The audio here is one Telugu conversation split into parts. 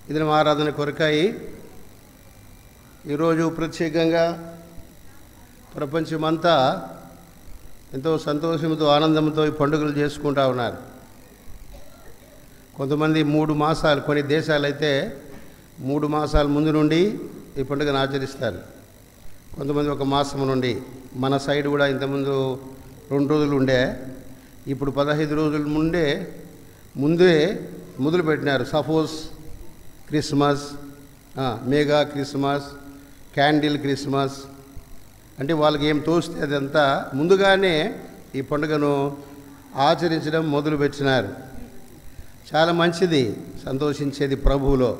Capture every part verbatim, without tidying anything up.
ఇది ఆరాధన కొరకాయి ఈరోజు ప్రత్యేకంగా ప్రపంచమంతా ఎంతో సంతోషంతో ఆనందంతో ఈ పండుగలు చేసుకుంటూ ఉన్నారు. కొంతమంది మూడు మాసాలు కొన్ని దేశాలైతే మూడు మాసాల ముందు నుండి ఈ పండుగను ఆచరిస్తారు. కొంతమంది ఒక మాసం నుండి. మన సైడ్ కూడా ఇంతకుముందు రెండు రోజులు ఉండే, ఇప్పుడు పదహైదు రోజుల ముందే ముందే మొదలు పెట్టినారు. Suppose Christmas, mega Christmas, candle Christmas అంటే వాళ్ళకి ఏం తోస్తే అదంతా ముందుగానే ఈ పండుగను ఆచరించడం మొదలుపెట్టినారు. చాలా మంచిది, సంతోషించేది ప్రభువులో.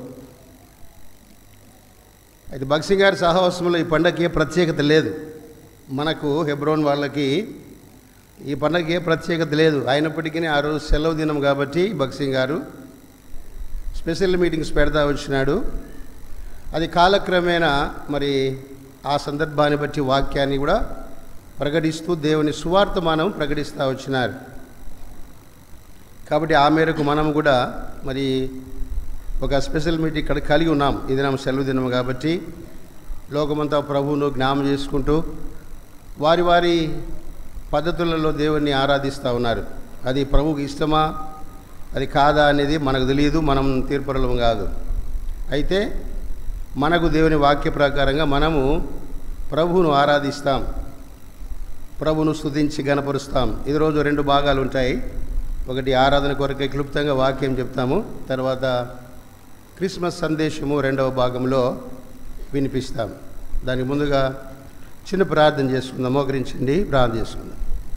అయితే భక్సింగ్ గారి సహవాసంలో ఈ పండగకి ఏ ప్రత్యేకత లేదు. మనకు హెబ్రోన్ వాళ్ళకి ఈ పండగకి ఏ ప్రత్యేకత లేదు. అయినప్పటికీ ఆ రోజు సెలవు దినం కాబట్టి భక్సింగ్ గారు స్పెషల్ మీటింగ్స్ పెడతా వచ్చినాడు. అది కాలక్రమేణా మరి ఆ సందర్భాన్ని బట్టి వాక్యాన్ని కూడా ప్రకటిస్తూ దేవుని సువార్త మనం ప్రకటిస్తూ వచ్చినారు. కాబట్టి ఆ మేరకు మనం కూడా మరి ఒక స్పెషల్ మీటింగ్ ఇక్కడ కలిగి ఉన్నాం. ఈ దినం సెలవు దినం కాబట్టి లోకమంతా ప్రభువును జ్ఞాపకం చేసుకుంటూ వారి వారి పద్ధతులలో దేవుణ్ణి ఆరాధిస్తూ ఉన్నారు. అది ప్రభువుకి ఇష్టమా అది కాదా అనేది మనకు తెలియదు, మనం తీర్పరులం కాదు. అయితే మనకు దేవుని వాక్య ప్రకారంగా మనము ప్రభువును ఆరాధిస్తాం, ప్రభువును స్తుతించి గణపరుస్తాం. ఇది రోజు రెండు భాగాలు ఉంటాయి. ఒకటి ఆరాధన కొరకే క్లుప్తంగా వాక్యం చెప్తాము, తర్వాత క్రిస్మస్ సందేశము రెండవ భాగంలో వినిపిస్తాం. దానికి ముందుగా చిన్న ప్రార్థన చేసుకుందాం. మోకరించండి, ప్రార్థన చేసుకుందాం.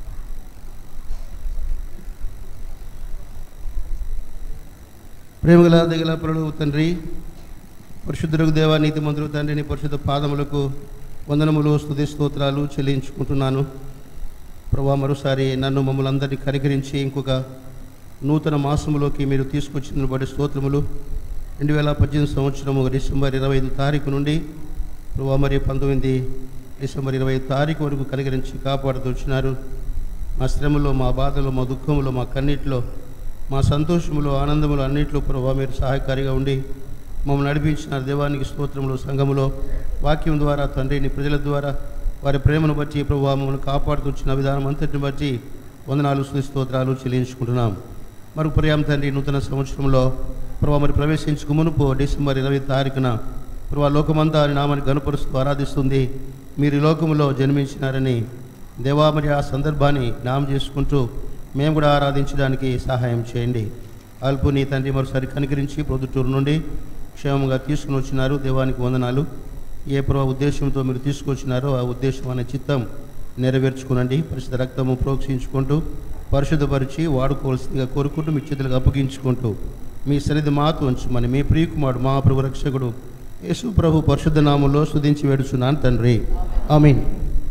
ప్రేమగల దగల ప్రభువు తండ్రి, పరిశుద్ధులకు దేవా, నీతిమంతులు తండ్రిని పరిశుద్ధ పాదములకు వందనములు స్తుతి స్తోత్రాలు చెల్లించుకుంటున్నాను. ప్రభువా, మరోసారి నన్ను మమ్మల్ని అందరినీ కనికరించి ఇంకొక నూతన మాసములోకి మీరు తీసుకొచ్చిన బట్టి స్తోత్రములు. రెండు వేల పద్దెనిమిది సంవత్సరము డిసెంబర్ ఇరవై ఐదు తారీఖు నుండి ప్రభువా మరి పంతొమ్మిది డిసెంబర్ ఇరవై ఐదు తారీఖు వరకు కనికరించి కాపాడుతూ వచ్చినారు. మా శ్రమలో, మా బాధలో, మా దుఃఖంలో, మా కన్నీటిలో, మా సంతోషములో, ఆనందములో అన్నింటిలో ప్రభువా మీరు సహాయకారిగా ఉండి మమ్మల్ని నడిపించిన దేవానికి స్తోత్రములు. సంఘములో వాక్యం ద్వారా తండ్రిని ప్రజల ద్వారా వారి ప్రేమను బట్టి ప్రభువా మమ్మల్ని కాపాడుతున్న విధానం అంతటిని బట్టి వందనాలు స్తుతి స్తోత్రాలు చెల్లించుకుంటున్నాం. మరొక పర్యాయం తండ్రి నూతన సంవత్సరంలో ప్రభువా మరి ప్రవేశించుకు మునుపు డిసెంబర్ ఇరవై తారీఖున ప్రభువా లోకమంతా అని నామాన్ని గనుపరుస్తూ ఆరాధిస్తుంది. మీరు ఈ లోకములో జన్మించినారని దేవా మరి ఆ సందర్భాన్ని జ్ఞాపకం చేసుకుంటూ మేము కూడా ఆరాధించడానికి సహాయం చేయండి. అల్పుని తండ్రి మరోసారి కనికరించి ప్రొద్దుటూరు నుండి క్షేమంగా తీసుకుని వచ్చినారు. దేవానికి వందనాలు. ఏ ప్రభు ఉద్దేశంతో మీరు తీసుకొచ్చినారో ఆ ఉద్దేశం అనే చిత్తం నెరవేర్చుకునండి. పరిశుద్ధ రక్తము ప్రోక్షించుకుంటూ పరిశుద్ధపరిచి వాడుకోవాల్సిందిగా కోరుకుంటూ మీ చేతులకు అప్పగించుకుంటూ మీ సన్నిధి మాతో ఉంచమని మీ ప్రియకుమారుడు మా ప్రభు రక్షకుడు యేసు ప్రభు పరిశుద్ధ నామంలో స్తుతించి వేడుచున్నాను తండ్రి, ఆమేన్.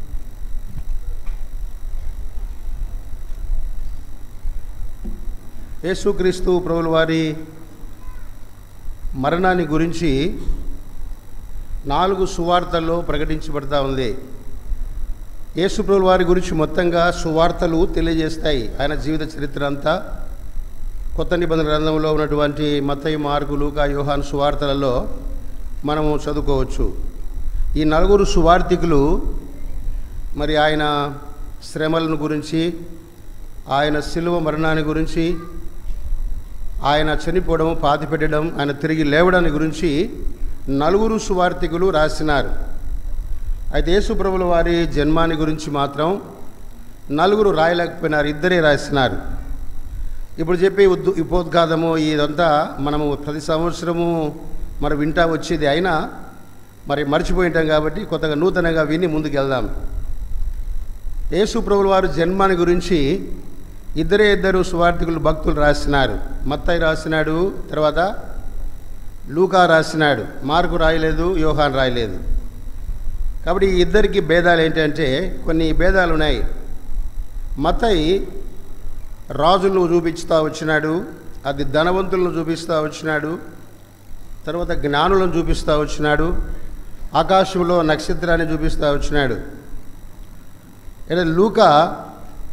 యేసుక్రీస్తు ప్రభుల వారి మరణాన్ని గురించి నాలుగు సువార్తల్లో ప్రకటించబడతా ఉంది. యేసు ప్రభుల వారి గురించి మొత్తంగా సువార్తలు తెలియజేస్తాయి. ఆయన జీవిత చరిత్ర అంతా కొత్త నిబంధన గ్రంథంలో ఉన్నటువంటి మత్తయి, మార్కు, లూకా, యోహాను సువార్తలలో మనము చదువుకోవచ్చు. ఈ నలుగురు సువార్తికులు మరి ఆయన శ్రమలను గురించి, ఆయన శిలువ మరణాన్ని గురించి, ఆయన చనిపోవడం, పాతిపెట్టడం, ఆయన తిరిగి లేవడాన్ని గురించి నలుగురు సువార్తికులు రాసినారు. అయితే యేసు ప్రభుల వారి జన్మాన్ని గురించి మాత్రం నలుగురు రాయలేకపోయినారు, ఇద్దరే రాసినారు. ఇప్పుడు చెప్పే ఉద్దు ఉపోద్ఘాతము ఇదంతా మనము ప్రతి సంవత్సరము మరి వింటా వచ్చేది, అయినా మరి మర్చిపోయింటాం కాబట్టి కొత్తగా నూతనంగా విని ముందుకు వెళ్దాం. యేసు ప్రభుల వారి జన్మాన్ని గురించి ఇద్దరే ఇద్దరు సువార్తికులు భక్తులు రాసినారు. మత్తయి రాసినాడు, తర్వాత లూకా రాసినాడు, మార్కు రాయలేదు, యోహాను రాయలేదు. కాబట్టి ఈ ఇద్దరికి భేదాలు ఏంటంటే కొన్ని భేదాలు ఉన్నాయి. మత్తయి రాజులను చూపిస్తూ వచ్చినాడు, అది ధనవంతులను చూపిస్తూ వచ్చినాడు, తర్వాత జ్ఞానులను చూపిస్తూ వచ్చినాడు, ఆకాశంలో నక్షత్రాన్ని చూపిస్తూ వచ్చినాడు. అంటే లూకా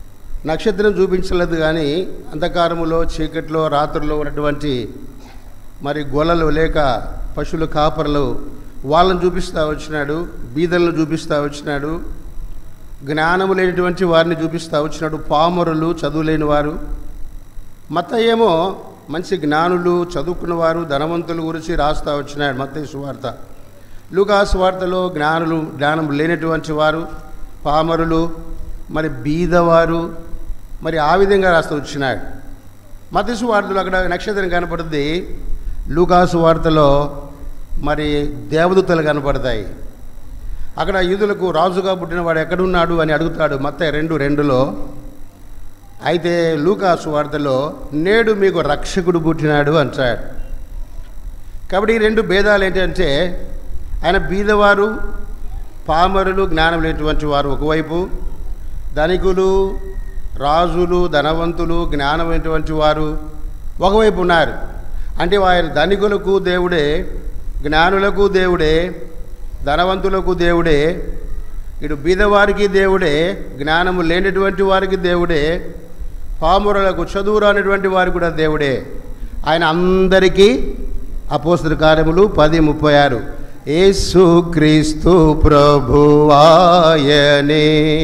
నక్షత్రం చూపించలేదు, కానీ అంధకారములో, చీకట్లో, రాత్రుల్లో ఉన్నటువంటి మరి గొల్లలు లేక పశువుల కాపరులు వాళ్ళని చూపిస్తూ వచ్చినాడు, బీదలను చూపిస్తూ వచ్చినాడు, జ్ఞానము లేనటువంటి వారిని చూపిస్తూ వచ్చినాడు, పామరులు చదువు లేని వారు. మత్తయి ఏమో మంచి జ్ఞానులు చదువుకున్నవారు ధనవంతుల గురించి రాస్తూ వచ్చినాడు మత్తయి సువార్త. లూకా సువార్తలో జ్ఞానులు జ్ఞానం లేనటువంటి వారు, పామరులు, మరి బీదవారు, మరి ఆ విధంగా రాస్తూ వచ్చినాడు. మత్తయి సువార్తలో అక్కడ నక్షత్రం కనపడుతుంది, లూకా సువార్తలో మరి దేవదూతలు కనపడతాయి. అక్కడ యూదులకు రాజుగా పుట్టినవాడు ఎక్కడున్నాడు అని అడుగుతాడు మత్తయి రెండు రెండులో. అయితే లూకా సువార్తలో నేడు మీకు రక్షకుడు పుట్టినాడు అంటాడు. కాబట్టి ఈ రెండు భేదాలు ఏంటంటే ఆయన బీదవారు, పామరులు, జ్ఞానం లేనటువంటి వారు ఒకవైపు, ధనికులు, రాజులు, ధనవంతులు, జ్ఞానమైనటువంటి వారు ఒకవైపు ఉన్నారు. అంటే ఆయన ధనికులకు దేవుడే, జ్ఞానులకు దేవుడే, ధనవంతులకు దేవుడే, ఇటు బీదవారికి దేవుడే, జ్ఞానము లేనటువంటి వారికి దేవుడే, పామరులకు చదువు రానటువంటి వారికి కూడా దేవుడే. ఆయన అందరికీ అపోస్తల కార్యములు పది ముప్పై ఆరు యేసుక్రీస్తు ప్రభువాయనే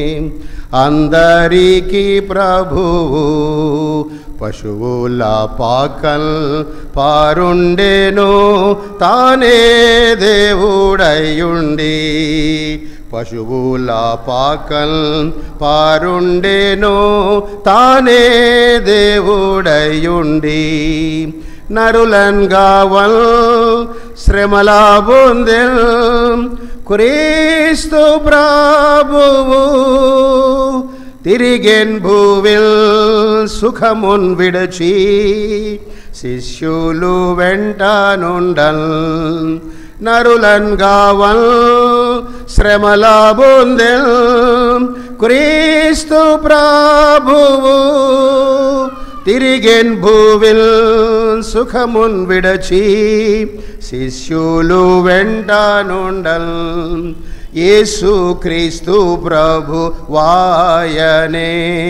అందరికీ ప్రభువు పశువుల పాకల్ పారుండెను తానే దేవుడయుండి పశువుల పాకల్ పారుండెను తానే దేవుడయుండి నరులన్ గావల్ శ్రమలా బొందెల్ క్రీస్తు ప్రభువు తిరిగెన్ భూవిల్ సుఖమున్ విడచి శిష్యులు వెంట నుండల్ నరులన్ గావల్ శ్రమలా బొందెల్ క్రీస్తు ప్రభువు తిరిగెన్ భూవిల్ సుఖమున్ విడచి శిష్యులు వెంట నుండల్ యేసుక్రీస్తు ప్రభు వాయనే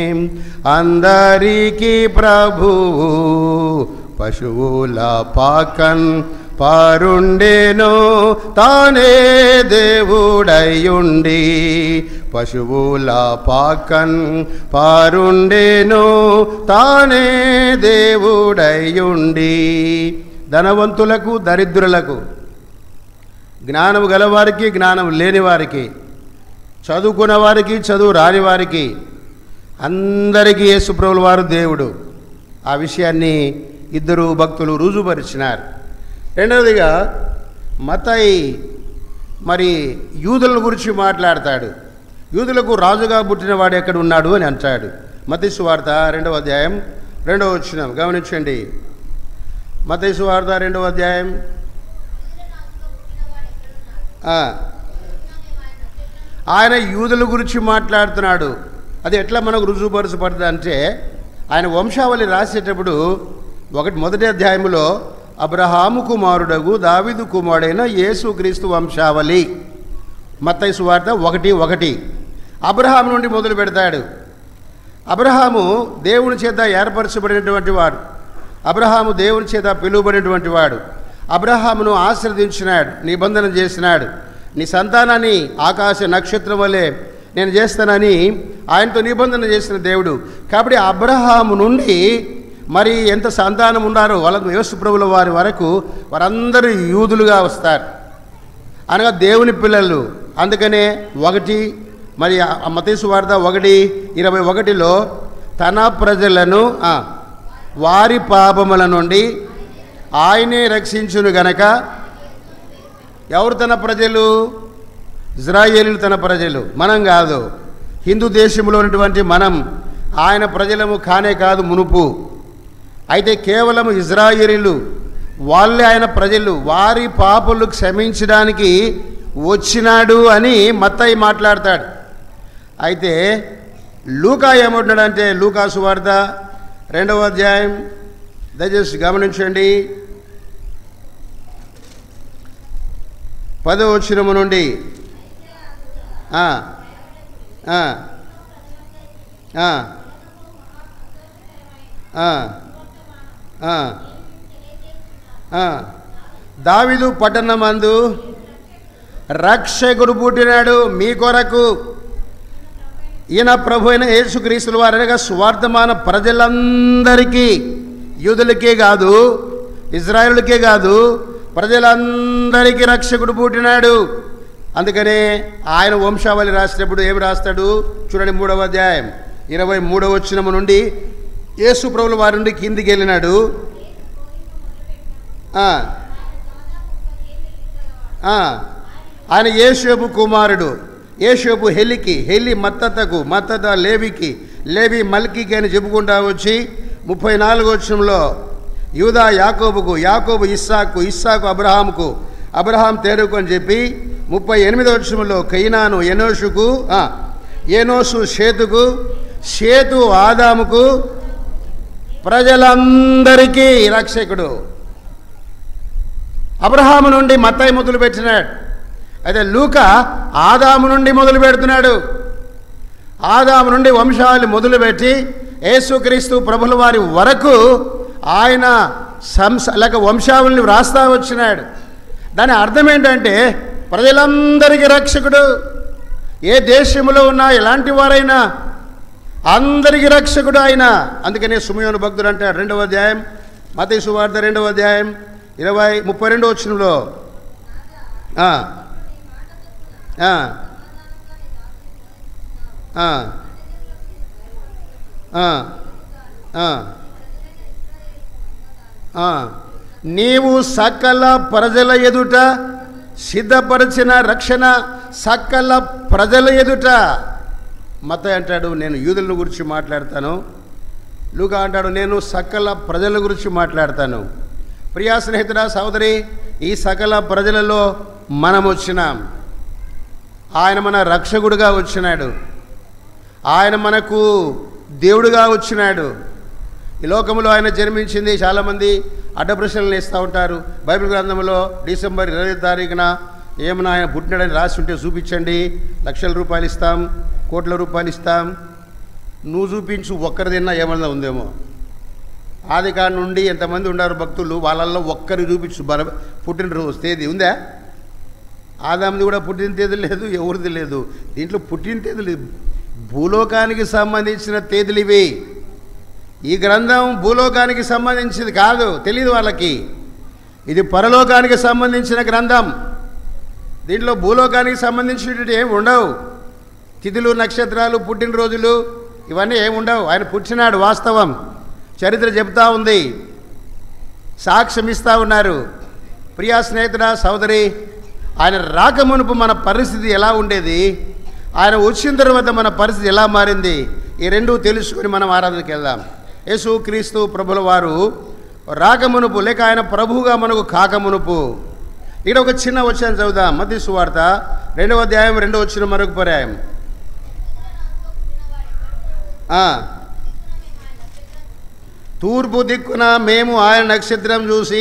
అందరికీ ప్రభువు పశువుల పాకన్ పారుండెను తానే దేవుడయుండి పశువుల పాకన్ పారుండెను తానే దేవుడయుండి ధనవంతులకు దరిద్రులకు, జ్ఞానము గలవారికి జ్ఞానం లేని వారికి, చదువుకున్న వారికి చదువు రాని వారికి అందరికీ యేసుప్రభుల వారు దేవుడు. ఆ విషయాన్ని ఇద్దరు భక్తులు రుజుపరిచినారు. రెండవదిగా మత్తయి మరి యూదుల గురించి మాట్లాడతాడు. యూదులకు రాజుగా పుట్టినవాడు ఎక్కడ ఉన్నాడు అని అంటాడు. మత్తయి సువార్త రెండవ అధ్యాయం రెండవ వచనం గమనించండి. మత్తయి సువార్త రెండవ అధ్యాయం ఆయన యూదుల గురించి మాట్లాడుతున్నాడు. అది ఎట్లా మనకు రుజువుపరచబడుతుంది అంటే ఆయన వంశావళి రాసేటప్పుడు ఒకటి మొదటి అధ్యాయంలో అబ్రహాము కుమారుడగు దావీదు కుమారుడైన యేసుక్రీస్తు వంశావళి మత్తయి సువార్త ఒకటి ఒకటి అబ్రహాము నుండి మొదలు పెడతాడు. అబ్రహాము దేవుని చేత ఏర్పరచబడినటువంటి వాడు, అబ్రహాము దేవుని చేత పిలువబడినటువంటి వాడు. అబ్రహామును ఆశీర్వదించినాడు, నిబంధన చేసినాడు, నీ సంతానాన్ని ఆకాశ నక్షత్రం వలె నేను చేస్తానని ఆయనతో నిబంధన చేసిన దేవుడు. కాబట్టి అబ్రహాము నుండి మరి ఎంత సంతానం ఉన్నారో వాళ్ళకు యేసుప్రభుల వారి వరకు వారందరూ యూదులుగా వస్తారు, అనగా దేవుని పిల్లలు. అందుకనే ఒకటి మరి మత్తయి సువార్త ఒకటి ఇరవై ఒకటిలో తన ప్రజలను వారి పాపముల నుండి ఆయనే రక్షించును గనక, ఎవరు తన ప్రజలు? ఇజ్రాయేలీలు తన ప్రజలు, మనం కాదు. హిందూ దేశంలో ఉన్నటువంటి మనం ఆయన ప్రజలము కానే కాదు మునుపు. అయితే కేవలం ఇజ్రాయేలీలు వాళ్ళే ఆయన ప్రజలు, వారి పాపలు క్షమించడానికి వచ్చినాడు అని మత్తయి మాట్లాడతాడు. అయితే లూకా ఏమంటున్నాడంటే లూకా సువార్త రెండవ అధ్యాయం దయచేసి గమనించండి, పదవ వచనము నుండి ఆ ఆ ఆ ఆ దావీదు పట్టణమందు రక్షకుడు పుట్టినాడు మీ కొరకు. ఈయన ప్రభు అయిన యేసుక్రీస్తుల వారు అనగా స్వార్థమాన ప్రజలందరికీ, యూదులకే కాదు, ఇజ్రాయేలుకే కాదు, ప్రజలందరికీ రక్షకుడు పుట్టినాడు. అందుకనే ఆయన వంశావళి రాసినప్పుడు ఏమి రాస్తాడు చూడండి, మూడవ అధ్యాయం ఇరవై మూడవ వచనము నుండి యేసు ప్రభుల వారి నుండి కిందికి వెళ్ళినాడు. ఆయన యేషోబు కుమారుడు, యేషోబు హెలికి, హెలి మత్తతకు, మత్తత లేవికి, లేవి మల్కీకి అని చెప్పుకుంటా వచ్చి ముప్పై నాలుగు వచనంలో యూదా యాకోబుకు, యాకోబు ఇస్సాకు, ఇస్సాకు అబ్రహాముకు, అబ్రహాం తేరుకు అని చెప్పి ముప్పై ఎనిమిది వచనంలో కైనాను ఎనోషుకు, ఎనోసు షేతుకు, షేతు ఆదాముకు, ప్రజలందరికీ రక్షకుడు. అబ్రహాము నుండి మత్తయి మొదలు పెట్టినాడు. అయితే లూకా ఆదాము నుండి మొదలు పెడుతున్నాడు. ఆదాము నుండి వంశావళి మొదలుపెట్టి యేసుక్రీస్తు ప్రభుల వారి వరకు ఆయన సంస లేక వంశావళిని వ్రాస్తా వచ్చినాడు. దాని అర్థం ఏంటంటే ప్రజలందరికీ రక్షకుడు. ఏ దేశంలో ఉన్నా ఎలాంటి వారైనా అందరికీ రక్షకుడు ఆయన. అందుకనే సుమయోను భక్తుడు అంటాడు రెండవ అధ్యాయం మత్తయి సువార్త రెండవ అధ్యాయం ఇరవై ముప్పై రెండవ వచనంలో నీవు సకల ప్రజల ఎదుట సిద్ధపరిచిన రక్షణ సకల ప్రజల ఎదుట. మత్తయి అంటాడు నేను యూదుల గురించి మాట్లాడతాను, లూకా అంటాడు నేను సకల ప్రజల గురించి మాట్లాడతాను. ప్రియా స్నేహితుడా సోదరి, ఈ సకల ప్రజలలో మనం వచ్చినాం. ఆయన మన రక్షకుడుగా వచ్చినాడు, ఆయన మనకు దేవుడుగా వచ్చినాడు. ఈ లోకంలో ఆయన జన్మించింది చాలామంది అడ్డ ప్రశ్నలు వేస్తూ ఉంటారు. బైబిల్ గ్రంథంలో డిసెంబర్ ఇరవై తారీఖున ఏమన్నా ఆయన పుట్టినాడని రాసి ఉంటే చూపించండి, లక్షల రూపాయలు ఇస్తాం, కోట్ల రూపాయలు ఇస్తాం. నువ్వు చూపించు, ఒక్కరిదైనా ఏమన్నా ఉందేమో. ఆది కాడి నుండి ఎంతమంది ఉన్నారు భక్తులు, వాళ్ళల్లో ఒక్కరి చూపించు బర పుట్టినరోజు తేదీ ఉందా? ఆదాముది కూడా పుట్టిన తేదీ లేదు, ఎవరిది లేదు. దీంట్లో పుట్టిన తేదీ లేదు. భూలోకానికి సంబంధించిన తేదీలు ఇవి. ఈ గ్రంథం భూలోకానికి సంబంధించింది కాదు, తెలియదు వాళ్ళకి. ఇది పరలోకానికి సంబంధించిన గ్రంథం. దీంట్లో భూలోకానికి సంబంధించినటువంటి ఏమి ఉండవు. తిథులు, నక్షత్రాలు, పుట్టినరోజులు ఇవన్నీ ఏమి ఉండవు. ఆయన పుట్టినాడు, వాస్తవం. చరిత్ర చెబుతూ ఉంది, సాక్ష్యం ఇస్తూ ఉన్నారు. ప్రియా స్నేహితుడా సోదరి, ఆయన రాకమునుపు మన పరిస్థితి ఎలా ఉండేది, ఆయన వచ్చిన తర్వాత మన పరిస్థితి ఎలా మారింది, ఈ రెండు తెలుసుకొని మనం ఆరాధనకి వెళ్దాం. యేసు క్రీస్తు ప్రభుల వారు రాకమునుపు లేక ఆయన ప్రభువుగా మనకు కాకమునుపు. ఇక్కడ ఒక చిన్న వచనం చదువుదాం. మత్తయి సువార్త రెండవ అధ్యాయం రెండవ వచనం మరొక పర్యాయం. తూర్పు దిక్కున మేము ఆయన నక్షత్రం చూసి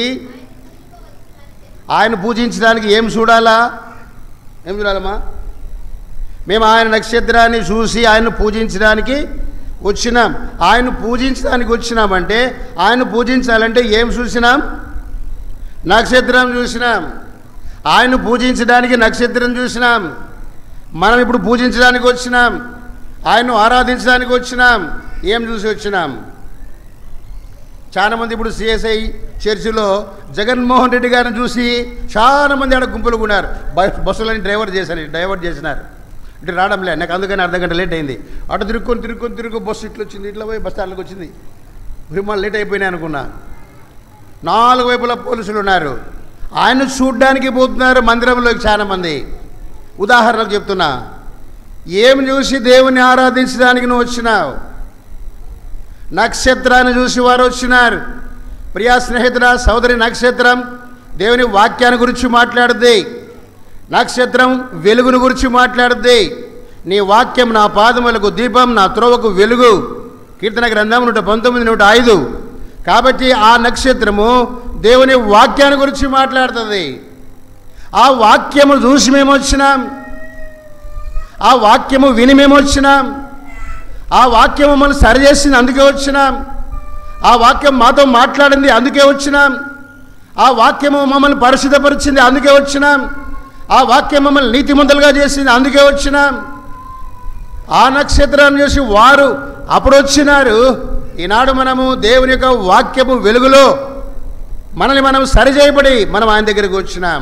ఆయన పూజించడానికి ఏం చూడాలా? ఏం చూడాలమ్మా? మేము ఆయన నక్షత్రాన్ని చూసి ఆయన పూజించడానికి వచ్చినాం. ఆయన పూజించడానికి వచ్చినామంటే ఆయన పూజించాలంటే ఏం చూసినాం? నక్షత్రం చూసినాం. ఆయన పూజించడానికి నక్షత్రం చూసినాం. మనం ఇప్పుడు పూజించడానికి వచ్చినాం, ఆయన్ను ఆరాధించడానికి వచ్చినాం. ఏం చూసి వచ్చినాం? చాలామంది ఇప్పుడు సిఎస్ఐ చర్చిలో జగన్మోహన్ రెడ్డి గారిని చూసి చాలామంది ఆడ గుంపులు ఉన్నారు. బస్సులని డ్రైవర్ చేశారు డైవర్ట్ చేసినారు. ఇటు రావడంలే, నాకు అందుకని అర్ధ గంట లేట్ అయింది. అటు తిరుక్కొని తిరుక్కొని తిరుగు బస్సు ఇట్లా వచ్చింది, ఇట్లా పోయి బస్ స్టాండ్కి వచ్చింది. మళ్ళీ లేట్ అయిపోయినాయి అనుకున్నా. నాలుగు వైపులా పోలీసులు ఉన్నారు. ఆయన చూడ్డానికి పోతున్నారు మందిరంలోకి చాలామంది. ఉదాహరణకు చెప్తున్నా, ఏం చూసి దేవుని ఆరాధించడానికి నువ్వు వచ్చినావు? నక్షత్రాన్ని చూసి వారు వచ్చినారు. ప్రియా స్నేహితుడా సోదరి, నక్షత్రం దేవుని వాక్యాన్ని గురించి మాట్లాడుద్ది. నక్షత్రం వెలుగును గురించి మాట్లాడుద్ది. నీ వాక్యం నా పాదములకు దీపం, నా త్రోవకు వెలుగు. కీర్తన గ్రంథం నూట పంతొమ్మిది నూట ఐదు. కాబట్టి ఆ నక్షత్రము దేవుని వాక్యాన్ని గురించి మాట్లాడుతుంది. ఆ వాక్యము చూసి మేము వచ్చినాం, ఆ వాక్యము విని మేము వచ్చినాం, ఆ వాక్యం మమ్మల్ని సరిచేసింది అందుకే వచ్చినాం, ఆ వాక్యం మాతో మాట్లాడింది అందుకే వచ్చినాం, ఆ వాక్యము మమ్మల్ని పరిశుద్ధపరిచింది, అందుకే వచ్చినాం. ఆ వాక్యం మమ్మల్ని నీతిమంతులుగా చేసింది, అందుకే వచ్చినాం. ఆ నక్షత్రాన్ని చూసి వారు అప్పుడు వచ్చినారు. ఈనాడు మనము దేవుని యొక్క వాక్యము వెలుగులో మనల్ని మనం సరిచేయబడి మనం ఆయన దగ్గరికి వచ్చినాం.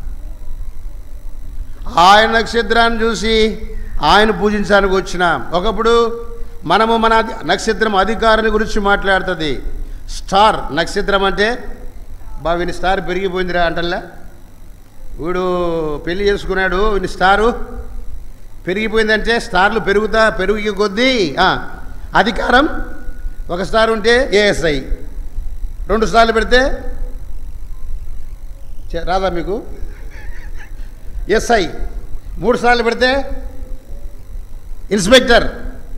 ఆయన నక్షత్రాన్ని చూసి ఆయన పూజించడానికి వచ్చినాం. ఒకప్పుడు మనము మన నక్షత్రం అధికారాన్ని గురించి మాట్లాడుతుంది. స్టార్ నక్షత్రం అంటే బా వీని స్టార్ పెరిగిపోయిందిరా అంటల్లా, వీడు పెళ్లి చేసుకున్నాడు, వీని స్టారు పెరిగిపోయిందంటే స్టార్లు పెరుగుతా పెరిగి కొద్దీ అధికారం. ఒక స్టార్ ఉంటే ఏఎస్ఐ, రెండు స్టార్లు పెడితే రాదా మీకు ఎస్ఐ, మూడు స్టార్లు పెడితే ఇన్స్పెక్టర్,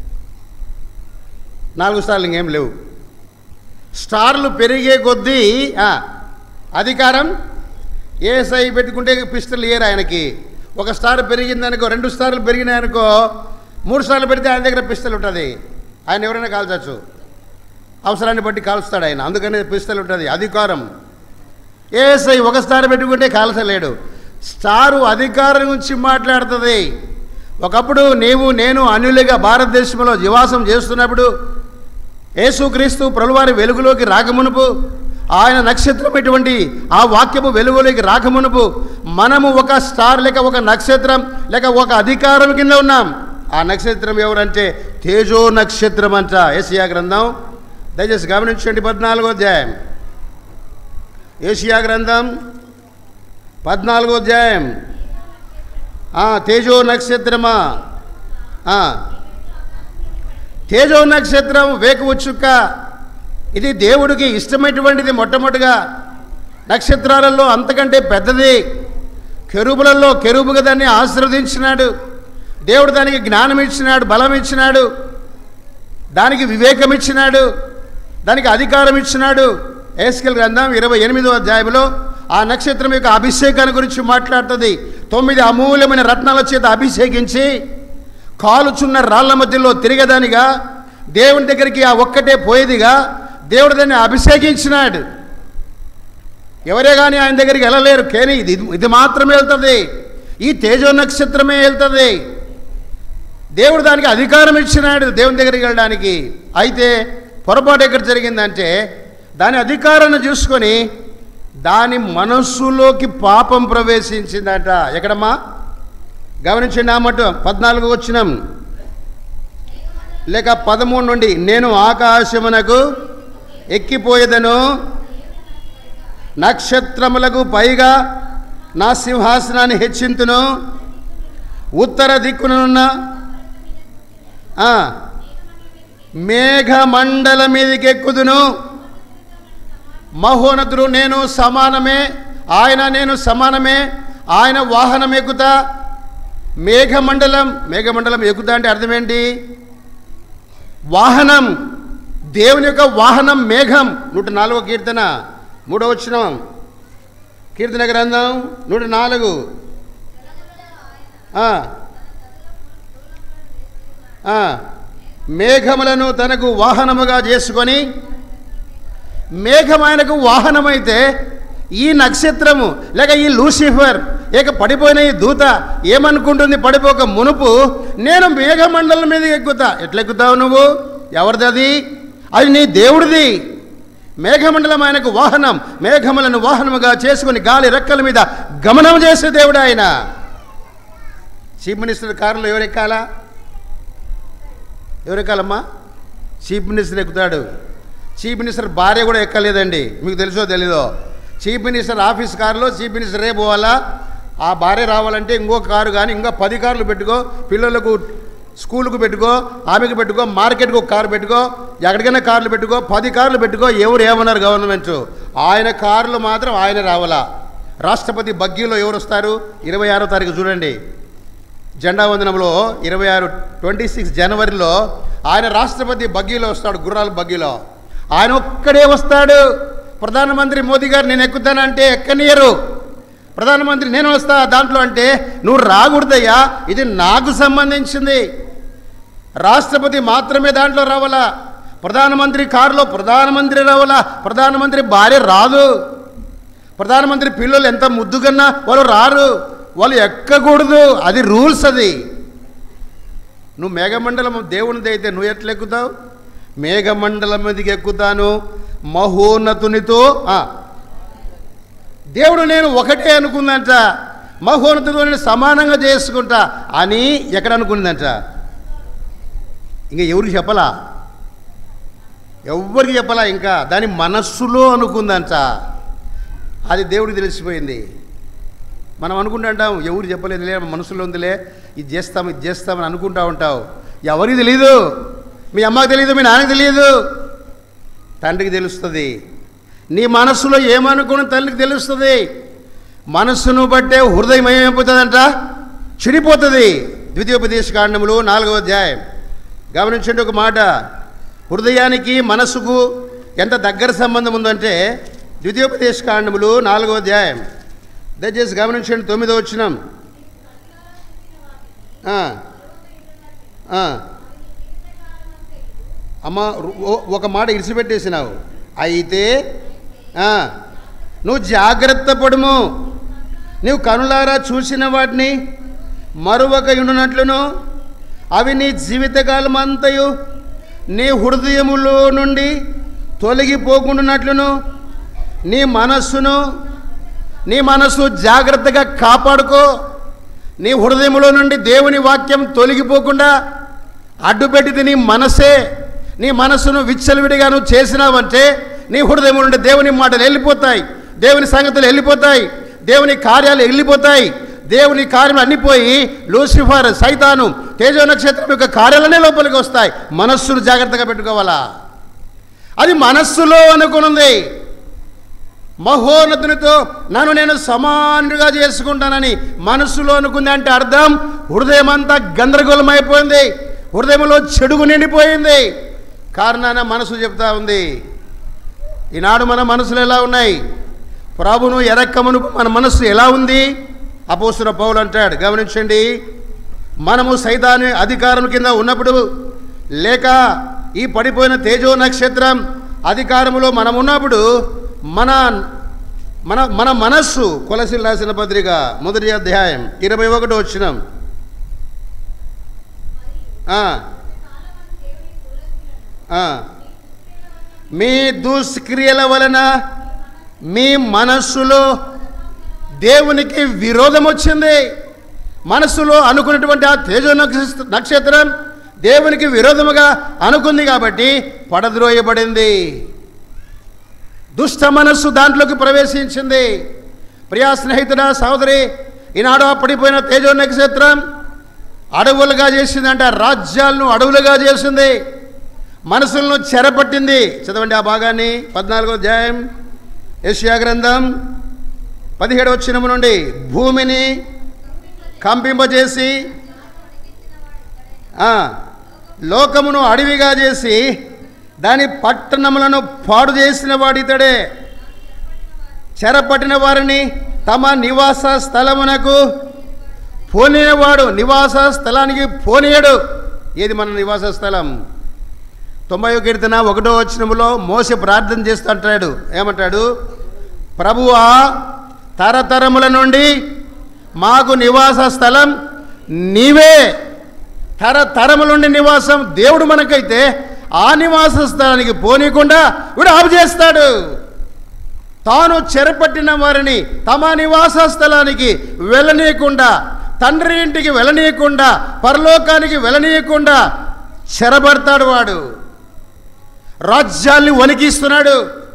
నాలుగు స్టార్లు ఇంకేం లేవు. స్టార్లు పెరిగే కొద్దీ అధికారం. ఏఎస్ఐ పెట్టుకుంటే పిస్టల్ ఇయర్ ఆయనకి. ఒక స్టార్ పెరిగిందనుకో, రెండు స్టార్లు పెరిగినాయనుకో, మూడు స్టార్లు పెడితే ఆయన దగ్గర పిస్టల్ ఉంటుంది. ఆయన ఎవరైనా కాల్చచ్చు, అవసరాన్ని బట్టి కాల్స్తాడు ఆయన, అందుకనే పిస్టల్ ఉంటుంది, అధికారం. ఏఎస్ఐ ఒక స్టార్ పెట్టుకుంటే కాల్చలేడు. స్టారు అధికారం గురించి మాట్లాడుతుంది. ఒకప్పుడు నీవు నేను అన్యులుగా భారతదేశంలో నివాసం చేస్తున్నప్పుడు యేసుక్రీస్తు ప్రభువారి వెలుగులోకి రాకమునుపు, ఆయన నక్షత్రం ఎటువంటి ఆ వాక్యము వెలుగులోకి రాకమునుపు మనము ఒక స్టార్ లేక ఒక నక్షత్రం లేక ఒక అధికారం కింద ఉన్నాం. ఆ నక్షత్రం ఎవరంటే తేజో నక్షత్రం అంట. ఏషియా గ్రంథం దయచేసి గమనించండి, పద్నాలుగో అధ్యాయం. ఏషియా గ్రంథం పద్నాలుగో అధ్యాయం. తేజో నక్షత్రమా, తేజో నక్షత్రం వేకువ చుక్క, ఇది దేవుడికి ఇష్టమైనటువంటిది. మొట్టమొదటిగా నక్షత్రాలలో అంతకంటే పెద్దది. కెరూబులలో కెరూబుగా దాన్ని ఆశీర్వదించినాడు దేవుడు. దానికి జ్ఞానం ఇచ్చినాడు, బలం ఇచ్చినాడు, దానికి వివేకం ఇచ్చినాడు, దానికి అధికారం ఇచ్చినాడు. ఎహెజ్కేలు గ్రంథం ఇరవై ఎనిమిదో అధ్యాయంలో ఆ నక్షత్రం యొక్క అభిషేకాన్ని గురించి మాట్లాడుతుంది. తొమ్మిది అమూల్యమైన రత్నాల చేత అభిషేకించి కాలుచున్న రాళ్ల మధ్యలో తిరిగేదానిగా, దేవుని దగ్గరికి ఆ ఒక్కటే పోయేదిగా దేవుడు దాన్ని అభిషేకించినాడు. ఎవరే కానీ ఆయన దగ్గరికి వెళ్ళలేరు, కానీ ఇది ఇది మాత్రమే వెళ్తుంది, ఈ తేజో నక్షత్రమే వెళ్తుంది. దేవుడు దానికి అధికారం ఇచ్చినాడు దేవుని దగ్గరికి వెళ్ళడానికి. అయితే పొరపాటు ఎక్కడ జరిగిందంటే, దాని అధికారాన్ని చూసుకొని దాని మనస్సులోకి పాపం ప్రవేశించిందట. ఎక్కడమ్మా గమనించండి, ఆ మటు పద్నాలుగు వచ్చినాం లేక పదమూడు నుండి. నేను ఆకాశమునకు ఎక్కిపోయేదను, నక్షత్రములకు పైగా నా సింహాసనాన్ని హెచ్చింతును, ఉత్తర దిక్కునున్న మేఘమండల మీదకి ఎక్కుదును. మహోన్నతుడు నేను సమానమే, ఆయన నేను సమానమే, ఆయన వాహనం ఎక్కుతా. మేఘమండలం, మేఘమండలం ఎక్కుతా అంటే అర్థం ఏంటి? వాహనం, దేవుని యొక్క వాహనం మేఘం. నూట నాలుగో కీర్తన మూడో వచనం, కీర్తన గ్రంథం నూట నాలుగు. మేఘములను తనకు వాహనముగా చేసుకొని, మేఘం ఆయనకు వాహనమైతే ఈ నక్షత్రము లేక ఈ లూసిఫర్ లేక పడిపోయిన ఈ దూత ఏమనుకుంటుంది? పడిపోక మునుపు నేను మేఘమండలం మీద ఎక్కుతా. ఎట్లా ఎక్కుతావు నువ్వు? ఎవరిది అది? అది నీ దేవుడిది. మేఘమండలం ఆయనకు వాహనం. మేఘములను వాహనముగా చేసుకుని గాలి రెక్కల మీద గమనం చేసే దేవుడు ఆయన. చీఫ్ మినిస్టర్ కారులో ఎవరెక్కాలా? ఎవరెక్కాలమ్మా? చీఫ్ మినిస్టర్ ఎక్కుతాడు. చీఫ్ మినిస్టర్ భార్య కూడా ఎక్కలేదండి, మీకు తెలుసో తెలీదో. చీఫ్ మినిస్టర్ ఆఫీస్ కారులో చీఫ్ మినిస్టర్ రే పోవాలా, ఆ భార్య రావాలంటే ఇంకో కారు కానీ ఇంకా పది కార్లు పెట్టుకో, పిల్లలకు స్కూల్కు పెట్టుకో, ఆమెకు పెట్టుకో, మార్కెట్కు ఒక కారు పెట్టుకో, ఎక్కడికైనా కార్లు పెట్టుకో, పది కార్లు పెట్టుకో. ఎవరు ఏమన్నారు గవర్నమెంట్? ఆయన కారులో మాత్రం ఆయన రావాలా. రాష్ట్రపతి బగ్గీలో ఎవరు వస్తారు? ఇరవై ఆరో తారీఖు చూడండి, జెండా వందనంలో ఇరవై ఆరు ట్వంటీ సిక్స్ జనవరిలో ఆయన రాష్ట్రపతి బగ్గీలో వస్తాడు, గుర్రాల బగ్గీలో. ఆయన ఒక్కడే వస్తాడు. ప్రధానమంత్రి మోదీ గారు నేను ఎక్కుతానంటే ఎక్కనియరు. ప్రధానమంత్రి నేను వస్తా దాంట్లో అంటే నువ్వు రాకూడదయ్యా, ఇది నాకు సంబంధించింది. రాష్ట్రపతి మాత్రమే దాంట్లో రావాలా. ప్రధానమంత్రి కారులో ప్రధానమంత్రి రావాలా, ప్రధానమంత్రి భార్య రాదు. ప్రధానమంత్రి పిల్లలు ఎంత ముద్దుగన్నా వాళ్ళు రారు, వాళ్ళు ఎక్కకూడదు, అది రూల్స్. అది నువ్వు మేఘమండలం దేవునిది అయితే నువ్వు ఎట్లా ఎక్కుతావు? మేఘమండలం మీదకి ఎక్కుతాను మహోన్నతునితో. దేవుడు నేను ఒకటే అనుకుందంట, మహోన్నతుతో నేను సమానంగా చేసుకుంటా అని ఎక్కడ అనుకుందంట? ఇంకా ఎవరికి చెప్పలా, ఎవ్వరికి చెప్పలా, ఇంకా దాని మనస్సులో అనుకుందంట. అది దేవుడికి తెలిసిపోయింది. మనం అనుకుంటుంటాం ఎవరు చెప్పలేదులే, మనసులో ఉందిలే, ఇది చేస్తాం ఇది చేస్తామని అనుకుంటా ఉంటావు. ఎవరికి తెలియదు, మీ అమ్మకి తెలియదు, మీ నాన్నకి తెలియదు, తండ్రికి తెలుస్తుంది. నీ మనస్సులో ఏమనుకుని తల్లికి తెలుస్తుంది. మనస్సును బట్టే హృదయం ఏమైపోతుందంట, చెడిపోతుంది. ద్వితీయోపదేశ కాండములు నాలుగవ అధ్యాయం గమనించండి ఒక మాట. హృదయానికి మనస్సుకు ఎంత దగ్గర సంబంధం ఉందంటే ద్వితీయోపదేశ కాండములు నాలుగవ అధ్యాయం దయచేసి గమనించండి. తొమ్మిదో వచనం. అమ్మ ఒక మాట ఇడిచిపెట్టేసినావు. అయితే నువ్వు జాగ్రత్త పడుము, నువ్వు కనులారా చూసిన వాటిని మరొక ఉండునట్లును, అవి నీ జీవితకాలం అంతయు నీ హృదయములో నుండి తొలగిపోకుండానట్లును నీ మనస్సును నీ మనస్సు జాగ్రత్తగా కాపాడుకో. నీ హృదయంలో నుండి దేవుని వాక్యం తొలగిపోకుండా అడ్డుపెట్టింది నీ మనసే. నీ మనస్సును విచ్చలవిడిగా నువ్వు చేసినావంటే నీ హృదయం నుండి దేవుని మాటలు వెళ్ళిపోతాయి, దేవుని సంగతులు వెళ్ళిపోతాయి, దేవుని కార్యాలు వెళ్ళిపోతాయి. దేవుని కార్యం అన్నిపోయి లూసిఫర్, సైతాను, తేజో నక్షత్రం యొక్క కార్యాలనే లోపలికి వస్తాయి. మనస్సును జాగ్రత్తగా పెట్టుకోవాలా. అది మనస్సులో అనుకున్నది. మహోన్నతునితో నన్ను నేను సమానుగా చేసుకుంటానని మనస్సులో అనుకుంది అంటే అర్థం హృదయం అంతా గందరగోళం అయిపోయింది, హృదయంలో చెడుగు నిండిపోయింది. కారణాన మనసు చెప్తా ఉంది. ఈనాడు మన మనసులు ఎలా ఉన్నాయి? ప్రభును ఎరక్కమును మన మనస్సు ఎలా ఉంది? అపోస్తలుడైన పౌలు అంటాడు, గమనించండి. మనము సైతాను అధికారం కింద ఉన్నప్పుడు, లేక ఈ పడిపోయిన తేజో నక్షత్రం అధికారములో మనం ఉన్నప్పుడు మన మన మన మనస్సు, కొలసీలు రాసిన పత్రిక మొదటి అధ్యాయం ఇరవై ఒకటో వచనం. మీ దుష్క్రియల వలన మీ మనస్సులో దేవునికి విరోధం వచ్చింది. మనస్సులో అనుకున్నటువంటి ఆ తేజో నక్షత్రం దేవునికి విరోధముగా అనుకుంది కాబట్టి పడద్రోయబడింది. దుష్ట మనస్సు దాంట్లోకి ప్రవేశించింది. ప్రియా స్నేహితుడా, సహోదరి, ఈనాడు పడిపోయిన తేజో నక్షత్రం అడవులుగా చేసిందంట, రాజ్యాలను అడవులుగా చేసింది, మనసులను చెరపట్టింది. చదవండి ఆ భాగాన్ని. పద్నాలుగో అధ్యాయం యెషయా గ్రంథం పదిహేడవ వచనం నుండి. భూమిని కంపింపజేసి లోకమును అడవిగా చేసి దాని పట్టణములను పాడు చేసిన వాడితడే. చెరపట్టిన వారిని తమ నివాస స్థలమునకు పోనినవాడు. నివాస స్థలానికి పోనీయడు. ఏది మన నివాస స్థలం? తొంభై కీర్తన ఒకటో వచనములో మోసే ప్రార్థన చేస్తూ అంటాడు, ఏమంటాడు? ప్రభువా, తరతరముల నుండి మాకు నివాస స్థలం నీవే. తరతరముల నుండి నివాసం దేవుడు మనకైతే ఆ నివాస స్థలానికి పోనీయకుండా వీడు ఆపు చేస్తాడు. తాను చెరపట్టిన వారిని తమ నివాస స్థలానికి వెళ్ళనీయకుండా, తండ్రి ఇంటికి వెళ్ళనీయకుండా, పరలోకానికి వెళ్ళనీయకుండా చెరబడతాడు. వాడు రాజ్యాల్ని వణికిస్తున్నాడు,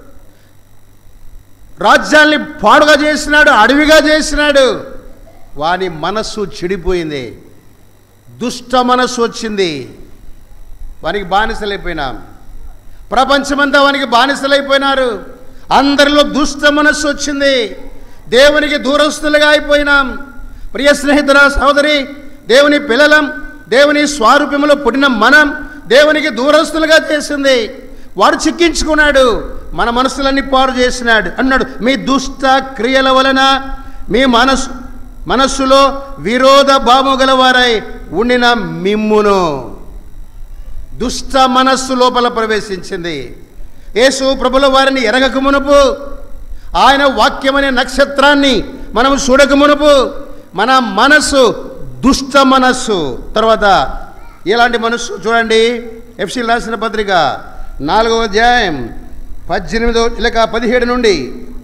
రాజ్యాల్ని పాడుగా చేసినాడు, అడవిగా చేసినాడు. వాని మనస్సు చెడిపోయింది, దుష్ట మనస్సు వచ్చింది. వానికి బానిసలైపోయినాం. ప్రపంచమంతా వానికి బానిసలైపోయినారు. అందరిలో దుష్ట మనస్సు వచ్చింది. దేవునికి దూరస్తులుగా అయిపోయినాం. ప్రియ స్నేహితురా, సహోదరి, దేవుని పిల్లలం, దేవుని స్వరూపంలో పుట్టిన మనం దేవునికి దూరస్తులుగా చేసింది. వాడు చిక్కించుకున్నాడు, మన మనస్సులన్నీ పాడు చేసినాడు. అన్నాడు, మీ దుష్ట క్రియల వలన మీ మనస్సు మనస్సులో విరోధ భావము గలవారై ఉండిన మిమ్మును. దుష్ట మనస్సు లోపల ప్రవేశించింది. యేసు ప్రభుల వారిని ఎరగక మునుపు ఆయన వాక్యమనే నక్షత్రాన్ని మనం చూడక మునుపు మన మనస్సు దుష్ట మనస్సు. తర్వాత ఎలాంటి మనస్సు చూడండి, ఎఫ్సీ రాసిన పత్రిక నాలుగవ అధ్యాయం పద్దెనిమిదో లేక పదిహేడు నుండి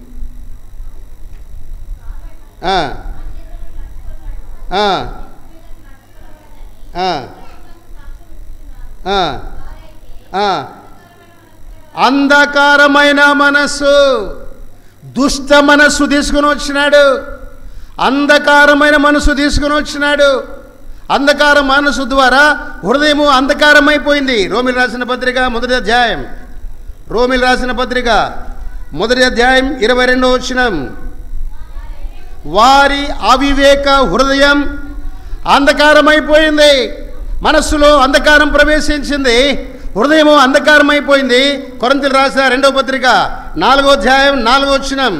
ఆ, ఆ, ఆ, ఆ, ఆ. అంధకారమైన మనస్సు, దుష్ట మనస్సు తీసుకుని వచ్చినాడు. అంధకారమైన మనసు తీసుకుని వచ్చినాడు. అంధకార మనసు ద్వారా హృదయము అంధకారమైపోయింది. రోమిలు రాసిన పత్రిక మొదటి అధ్యాయం రోమిలు రాసిన పత్రిక మొదటి అధ్యాయం ఇరవై రెండో వచనం, వారి అవివేక హృదయం అంధకారమైపోయింది. మనస్సులో అంధకారం ప్రవేశించింది, హృదయము అంధకారమైపోయింది. కొరింథీయులకు రాసిన రెండవ పత్రిక నాలుగో అధ్యాయం నాలుగో వచనం,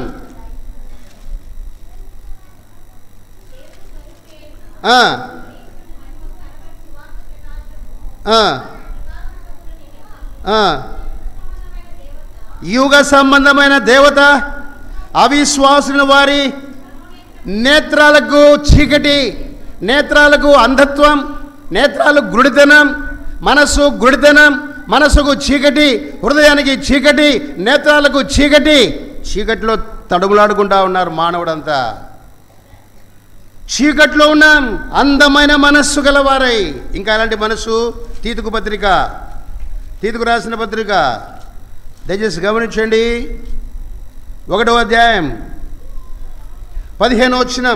ఆ ఆ ఆ యుగ సంబంధమైన దేవత అవిశ్వాసుల వారి నేత్రాలకు చీకటి, నేత్రాలకు అంధత్వం, నేత్రాలకు గుడితనం, మనస్సు గుడితనం, మనస్సుకు చీకటి, హృదయానికి చీకటి, నేత్రాలకు చీకటి. చీకటిలో తడుములాడుకుంటా ఉన్నారు మానవుడంతా. చీకట్లో ఉన్నాం, అందమైన మనస్సు గలవారై. ఇంకా అలాంటి మనస్సు తీతుకు పత్రిక తీతుకు రాసిన పత్రిక దయచేసి గమనించండి, ఒకటో అధ్యాయం పదిహేను వచనం,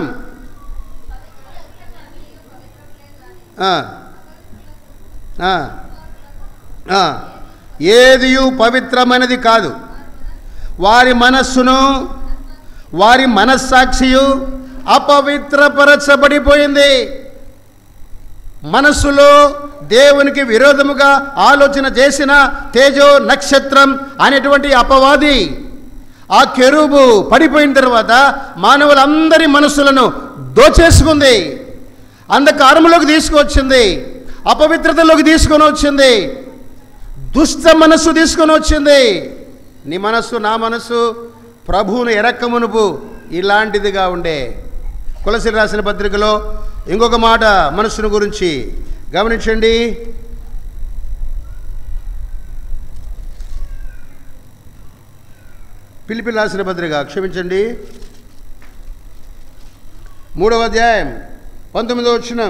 ఏదియు పవిత్రమైనది కాదు, వారి మనస్సును వారి మనస్సాక్షియు అపవిత్రపరచబడిపోయింది. మనస్సులో దేవునికి విరోధముగా ఆలోచన చేసిన తేజో నక్షత్రం అనేటువంటి అపవాది ఆ కెరూబు పడిపోయిన తర్వాత మానవులందరి మనస్సులను దోచేసుకుంది, అంధకారములోకి తీసుకొచ్చింది, అపవిత్రతలోకి తీసుకొని వచ్చింది, దుష్ట మనస్సు తీసుకొని వచ్చింది. నీ మనస్సు నా మనస్సు ప్రభువును ఎరక్కమునుపు ఇలాంటిదిగా ఉండే. కొలసీలు రాసిన పత్రికలో ఇంకొక మాట మనస్సును గురించి గమనించండి. ఫిలిప్పీయులకు రాసిన పత్రిక క్షమించండి మూడవ అధ్యాయం పంతొమ్మిదవ వచనం,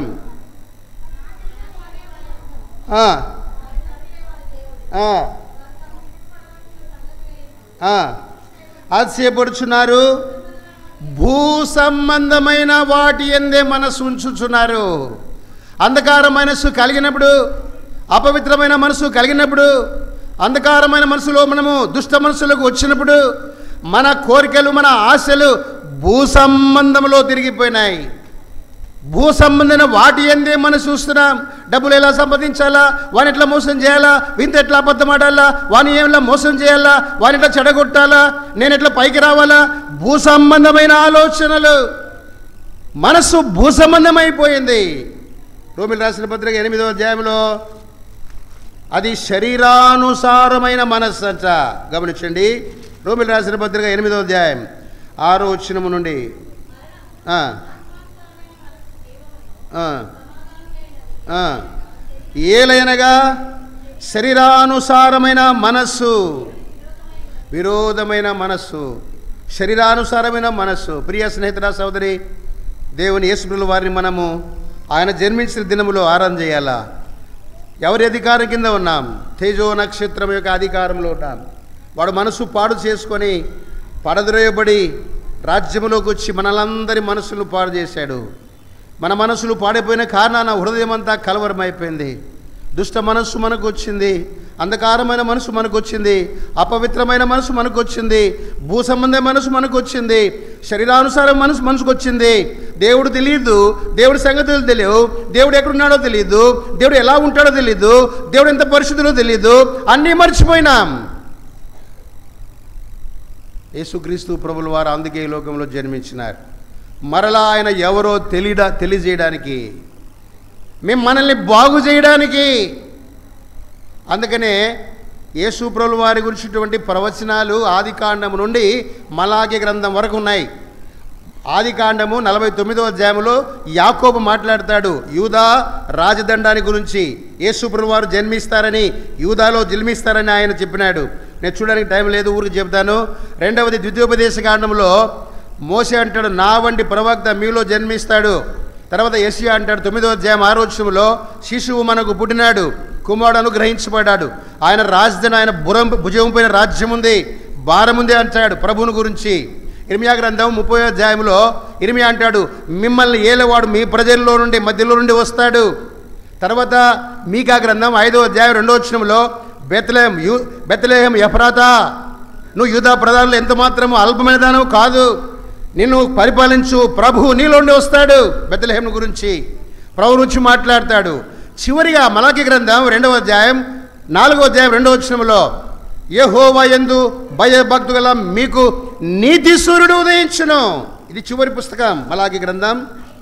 ఆశ్చర్యపడుచున్నారు, భూ సంబంధమైన వాటి ఎందే మనసు ఉంచుచున్నారు. అంధకార మనస్సు కలిగినప్పుడు, అపవిత్రమైన మనసు కలిగినప్పుడు, అంధకారమైన మనసులో మనము దుష్ట మనసులకు వచ్చినప్పుడు మన కోరికలు, మన ఆశలు భూ సంబంధంలో తిరిగిపోయినాయి. భూ సంబంధమైన వాటి ఎందే మనం చూస్తున్నాం. డబ్బులు ఎలా సంపాదించాలా, వాని ఎట్లా మోసం చేయాలా, వింత ఎట్లా అబద్ధం ఆడాలా, వాని ఏమిలా మోసం చేయాలా, వాని ఎట్లా చెడగొట్టాలా, నేను ఎట్లా పైకి రావాలా, భూ సంబంధమైన ఆలోచనలు. మనస్సు భూ సంబంధమైపోయింది. రోమిలు రాసిన పత్రిక ఎనిమిదవ అధ్యాయంలో అది శరీరానుసారమైన మనస్సు అంట. గమనించండి, రోమిలు రాసిన పత్రిక ఎనిమిదవ అధ్యాయం ఆరో వచనము నుండి, ఏలైనగా శరీరానుసారమైన మనస్సు, విరోధమైన మనస్సు, శరీరానుసారమైన మనస్సు. ప్రియ స్నేహితుల సోదరి, దేవుని యేసుప్రభుల వారిని మనము ఆయన జన్మించిన దినములో ఆరాధన చేయాలా. ఎవరి అధికారం కింద ఉన్నాం? తేజో నక్షత్రం యొక్క అధికారంలో ఉన్నాం. వాడు మనసు పాడు చేసుకొని పడద్రోయబడి రాజ్యములోకి వచ్చి మనలందరి మనసులు పాడు చేశాడు. మన మనసులు పాడైపోయిన కారణాన హృదయం అంతా కలవరమైపోయింది. దుష్ట మనస్సు మనకు వచ్చింది, అంధకారమైన మనసు మనకు వచ్చింది, అపవిత్రమైన మనసు మనకు వచ్చింది, భూ సంబంధ మనసు మనకు వచ్చింది, శరీరానుసారం మనసు మనసుకు వచ్చింది. దేవుడు తెలియదు, దేవుడి సంగతులు తెలియవు, దేవుడు ఎక్కడున్నాడో తెలియదు, దేవుడు ఎలా ఉంటాడో తెలియదు, దేవుడు ఎంత పరిశుద్ధులో తెలియదు, అన్నీ మర్చిపోయినాం. యేసుక్రీస్తు ప్రభుల వారు అందుకే ఈ లోకంలో జన్మించినారు. మరలా ఆయన ఎవరో తెలియడా తెలియజేయడానికి, మేము మనల్ని బాగు చేయడానికి. అందుకనే యేసు ప్రభువు వారి గురించినటువంటి ప్రవచనాలు ఆది కాండము నుండి మలాకి గ్రంథం వరకు ఉన్నాయి. ఆది కాండము నలభై తొమ్మిదో అధ్యాయంలో యాకోబు మాట్లాడతాడు యూదా రాజదండాన్ని గురించి. యేసు ప్రభువు వారు జన్మిస్తారని, యూదాలో జన్మిస్తారని ఆయన చెప్పినాడు. నేను చూడడానికి టైం లేదు, ఊరికి చెప్తాను. రెండవది ద్వితీయోపదేశ కాండంలో మోసే అంటాడు నా వంటి ప్రవక్త మీలో జన్మిస్తాడు. తర్వాత యెషయా అంటాడు తొమ్మిదో అధ్యాయం ఆరో వచనంలో శిశువు మనకు పుట్టినాడు, కుమారుడు అనుగ్రహించబడ్డాడు, ఆయన రాజధాని ఆయన భురం భుజం పైన రాజ్యం ఉంది, భారం ఉంది అంటాడు ప్రభువుని గురించి. ఇర్మియా గ్రంథం ముప్పై అధ్యాయంలో ఇర్మియా అంటాడు మిమ్మల్ని ఏలేవాడు మీ ప్రజల్లో నుండి మధ్యలో నుండి వస్తాడు. తర్వాత మీకా గ్రంథం ఐదో అధ్యాయం రెండో వచనంలో బెత్లెహేం యూ బెత్లెహేం ఎఫ్రాతా, నువ్వు యూదా ప్రధానులు ఎంత మాత్రము అల్పమైన దానవు కాదు, నిన్ను పరిపాలించు ప్రభువు నీలో నుండి వస్తాడు. బెత్లెహేం గురించి ప్రభు గురించి మాట్లాడతాడు. చివరిగా మలాకి గ్రంథం రెండవ అధ్యాయం నాలుగో అధ్యాయం రెండవ వచనంలో యెహోవా యందు భయభక్తు గల మీకు నీతి సూర్యుడు ఉదయించును. ఇది చివరి పుస్తకం మలాకి గ్రంథం.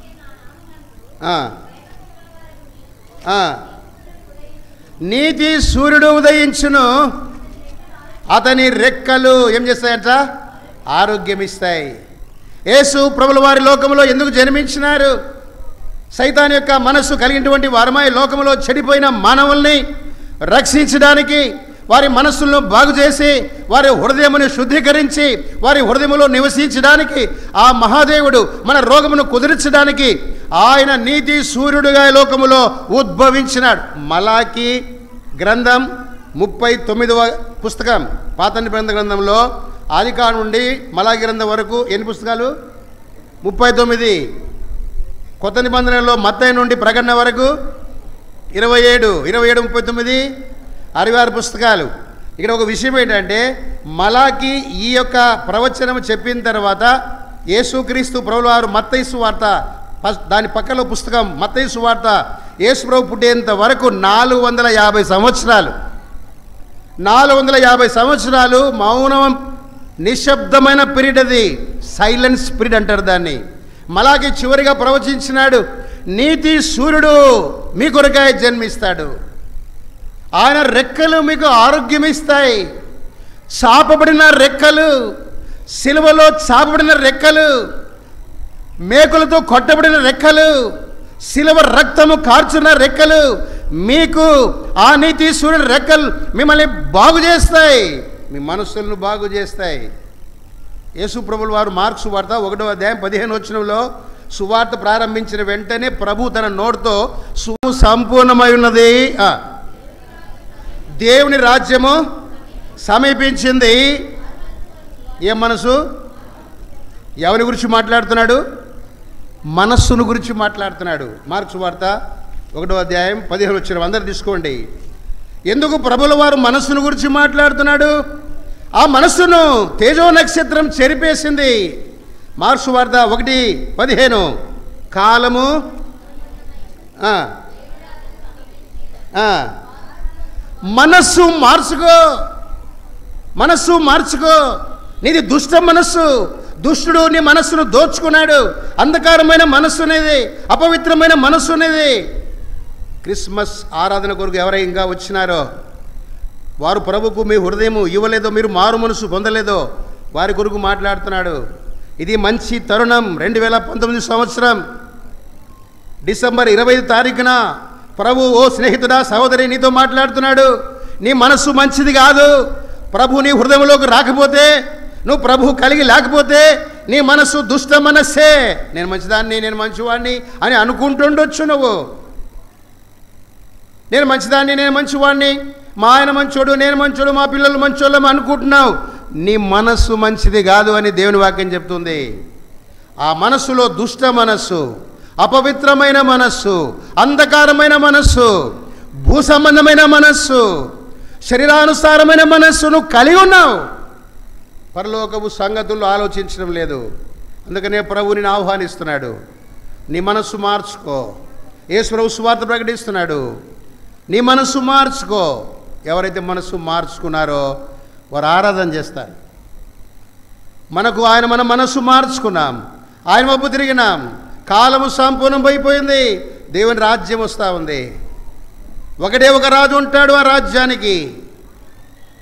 నీతి సూర్యుడు ఉదయించును, అతని రెక్కలు ఏం చేస్తాయంట? ఆరోగ్యం ఇస్తాయి. యేసు ప్రభుల వారి లోకంలో ఎందుకు జన్మించినారు? సైతాన్ యొక్క మనస్సు కలిగినటువంటి వారమై లోకంలో చెడిపోయిన మానవుల్ని రక్షించడానికి, వారి మనస్సులను బాగు చేసి వారి హృదయమును శుద్ధీకరించి వారి హృదయములో నివసించడానికి, ఆ మహాదేవుడు మన రోగమును కుదిర్చడానికి ఆయన నీతి సూర్యుడుగా లోకములో ఉద్భవించినాడు. మలాకి గ్రంథం ముప్పై తొమ్మిదవ పుస్తకం పాత నిబంధన గ్రంథంలో ఆదికాండం నుండి మలాకి గ్రంథం వరకు ఎన్ని పుస్తకాలు? ముప్పై తొమ్మిది. కొత్త నిబంధనలో మత్తయి నుండి ప్రకటన వరకు ఇరవై ఏడు ఇరవై ఏడు ముప్పై తొమ్మిది అరవై ఆరు పుస్తకాలు. ఇక్కడ ఒక విషయం ఏంటంటే మలాకి ఈ యొక్క ప్రవచనం చెప్పిన తర్వాత యేసుక్రీస్తు ప్రభువు వారు మత్తయి సువార్త దాని పక్కలో పుస్తకం మత్తయి సువార్త యేసు ప్రభు పుట్టేంత వరకు నాలుగు వందల యాభై సంవత్సరాలు నాలుగు వందల యాభై సంవత్సరాలు మౌనం నిశ్శబ్దమైన పీరియడ్. అది సైలెన్స్ పీరియడ్ అంటారు దాన్ని. మలాకి చివరిగా ప్రవచించినాడు నీతి సూర్యుడు మీ కొరకాయ జన్మిస్తాడు, ఆయన రెక్కలు మీకు ఆరోగ్యం ఇస్తాయి. చాపబడిన రెక్కలు, సిలువలో చాపబడిన రెక్కలు, మేకులతో కొట్టబడిన రెక్కలు, సిలువ రక్తము కార్చున్న రెక్కలు, మీకు ఆ నీతి సూర్యుడు రెక్కలు మిమ్మల్ని బాగు చేస్తాయి, మీ మనస్సులను బాగు చేస్తాయి. యేసు ప్రభుల వారు మార్కు సువార్త ఒకటో అధ్యాయం పదిహేను వచనంలో సువార్త ప్రారంభించిన వెంటనే ప్రభు తన నోటితో సు సంపూర్ణమై ఉన్నది, దేవుని రాజ్యము సమీపించింది. ఏ మనసు? ఎవరి గురించి మాట్లాడుతున్నాడు? మనస్సును గురించి మాట్లాడుతున్నాడు. మార్కు సువార్త ఒకటో అధ్యాయం పదిహేను వచనం అందరు తీసుకోండి. ఎందుకు ప్రభుల వారు మనస్సును గురించి మాట్లాడుతున్నాడు? ఆ మనస్సును తేజో నక్షత్రం చెరిపేసింది. మార్కు సువార్త ఒకటి పదిహేను కాలము మనస్సు మార్చుకో, మనస్సు మార్చుకో. నీది దుష్ట మనస్సు, దుష్టుడు నీ మనస్సును దోచుకున్నాడు. అంధకారమైన మనస్సు అనేది, అపవిత్రమైన మనస్సు అనేది. క్రిస్మస్ ఆరాధన కొరకు ఎవరైనా ఇంకా వచ్చినారో వారు ప్రభుకు మీ హృదయము ఇవ్వలేదో, మీరు మారు మనసు పొందలేదో వారి కొరకు మాట్లాడుతున్నాడు. ఇది మంచి తరుణం. రెండు వేల పంతొమ్మిది సంవత్సరం డిసెంబర్ ఇరవై ఐదు తారీఖున ప్రభు ఓ స్నేహితుడా సహోదరి నీతో మాట్లాడుతున్నాడు. నీ మనస్సు మంచిది కాదు. ప్రభు నీ హృదయంలోకి రాకపోతే, నువ్వు ప్రభు కలిగి లేకపోతే నీ మనస్సు దుష్ట మనస్సే. నేను మంచిదాన్ని, నేను మంచివాడిని అని అనుకుంటుండొచ్చు. నువ్వు నేను మంచిదాన్ని, నేను మంచివాడిని, మా ఆయన మంచోడు, నేను మంచోడు, మా పిల్లలు మంచోళ్ళం అనుకుంటున్నావు. నీ మనస్సు మంచిది కాదు అని దేవుని వాక్యం చెప్తుంది. ఆ మనస్సులో దుష్ట మనస్సు, అపవిత్రమైన మనస్సు, అంధకారమైన మనస్సు, భూ సంబంధమైన మనస్సు, శరీరానుసారమైన మనస్సును కలిగి ఉన్నావు. పరలోకపు సంగతులు ఆలోచించడం లేదు. అందుకనే ప్రభువు నిన్ను ఆహ్వానిస్తున్నాడు. నీ మనస్సు మార్చుకో. యేసు ప్రభు సువార్త ప్రకటిస్తున్నాడు. నీ మనస్సు మార్చుకో. ఎవరైతే మనస్సు మార్చుకున్నారో వారు ఆరాధన చేస్తారు. మనకు ఆయన మన మనస్సు మార్చుకున్నాం, ఆయన వైపు తిరిగినాం. కాలము సంపూర్ణం అయిపోయింది. దేవుని రాజ్యం వస్తూ ఉంది. ఒకటే ఒక రాజు ఉంటాడు. ఆ రాజ్యానికి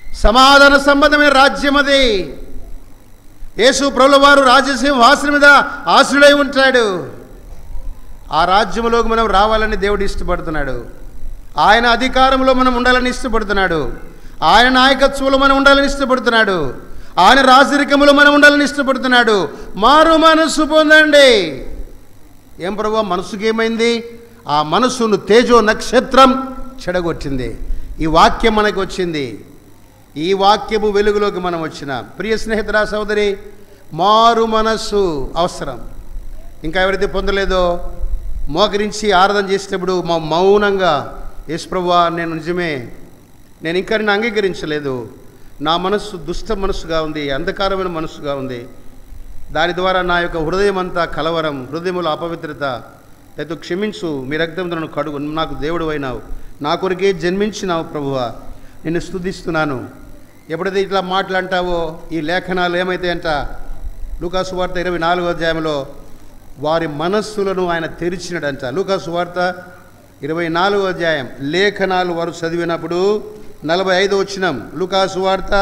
సమాధాన సంబంధమైన రాజ్యం అది. యేసు ప్రభుల వారు రాజసింహాసనం మీద ఆశ్రుడై ఉంటాడు. ఆ రాజ్యంలోకి మనం రావాలని దేవుడు ఇష్టపడుతున్నాడు. ఆయన అధికారంలో మనం ఉండాలని ఇష్టపడుతున్నాడు. ఆయన నాయకత్వంలో మనం ఉండాలని ఇష్టపడుతున్నాడు. ఆయన రాజరికంలో మనం ఉండాలని ఇష్టపడుతున్నాడు. మారు మనసు పొందండి. ఏం ప్రభువా, మనసుకి ఏమైంది? ఆ మనసును తేజో నక్షత్రం చెడగొట్టింది. ఈ వాక్యం మనకు వచ్చింది. ఈ వాక్యము వెలుగులోకి మనం వచ్చిన ప్రియ స్నేహితురా సోదరి, మారు మనస్సు అవసరం. ఇంకా ఎవరైతే పొందలేదో మోకరించి ఆరాధన చేసేటప్పుడు మా మౌనంగా, యేసు ప్రభువా, నేను నిజమే, నేను ఇంకా నిన్ను అంగీకరించలేదు, నా మనస్సు దుష్ట మనస్సుగా ఉంది, అంధకారమైన మనస్సుగా ఉంది, దాని ద్వారా నా యొక్క హృదయం అంతా కలవరం, హృదయంలో అపవిత్రత, అయితే క్షమించు, మీ రక్తంతో నన్ను కడుగు, నాకు దేవుడు అయినావు, నా కొరకే జన్మించినావు ప్రభువా, నిన్ను స్తుతిస్తున్నాను. ఎప్పుడైతే ఇట్లా మాట్లాంటావో ఈ లేఖనాలు ఏమైతాయంట, లూకా సువార్త ఇరవై నాలుగో అధ్యాయంలో వారి మనస్సులను ఆయన తెరిచినడంట. లూకా సువార్త ఇరవై నాలుగో అధ్యాయం లేఖనాలు వారు చదివినప్పుడు నలభై ఐదో వచనం. లూకా సువార్త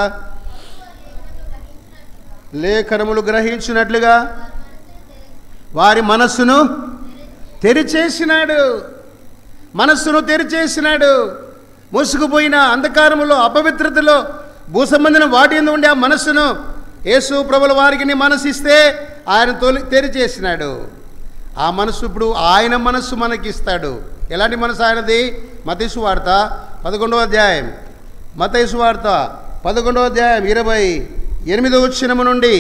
లేఖనములు గ్రహించినట్లుగా వారి మనస్సును తెరిచేసినాడు. మనస్సును తెరిచేసినాడు. మూసుకుపోయిన అంధకారములో, అపవిత్రతలో, భూసంబంధిన వాటి యందు ఉండే ఆ మనస్సును యేసు ప్రభుల వారికి నీ మనసు ఇస్తే ఆయన తొలి తెరిచేసినాడు. ఆ మనసు ఇప్పుడు ఆయన మనస్సు మనకిస్తాడు. ఎలాంటి మనసు ఆయనది? మత్తయి సువార్త పదకొండవ అధ్యాయం మత్తయి సువార్త పదకొండవ అధ్యాయం ఇరవై ఎనిమిదవ వచనము నుండి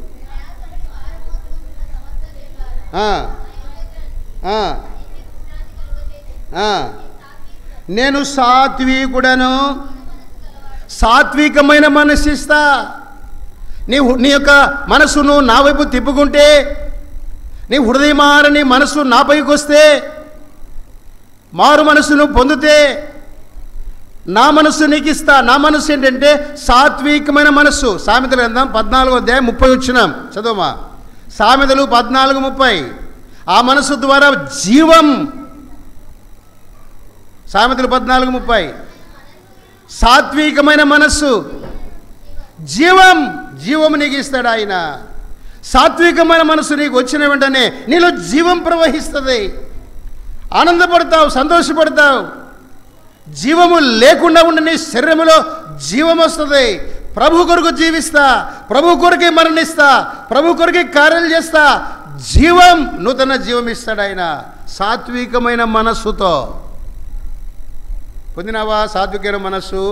నేను సాత్వికుడను, సాత్వికమైన మనసిస్తా. నీ నీ యొక్క మనసును నా వైపు తిప్పుకుంటే, నీ హృదయమారని మనసు నా పైకి వస్తే, మారు మనసును పొందితే నా మనస్సు నీకు ఇస్తా. నా మనస్సు ఏంటంటే సాత్వికమైన మనస్సు. సామెతలు గ్రంథం పద్నాలుగో అధ్యాయం ముప్పై వచ్చినాం చదవమా. సామెతలు పద్నాలుగు ముప్పై. ఆ మనస్సు ద్వారా జీవం. సామెతలు పద్నాలుగు ముప్పై. సాత్వికమైన మనస్సు జీవం, జీవం నీకు ఇస్తాడు ఆయన. సాత్వికమైన మనస్సు నీకు వచ్చిన వెంటనే నీలో జీవం ప్రవహిస్తుంది. ఆనందపడతావు, సంతోషపడతావు. జీవము లేకుండా ఉండి నీ శరీరంలో జీవం వస్తుంది. ప్రభు కొరకు జీవిస్తా, ప్రభు కొరకే మరణిస్తా, ప్రభు కొరకే కార్యాలు చేస్తా. జీవం, నూతన జీవం ఇస్తాడు ఆయన సాత్వికమైన మనస్సుతో. పొందినావా సాత్వికమైన మనస్సు?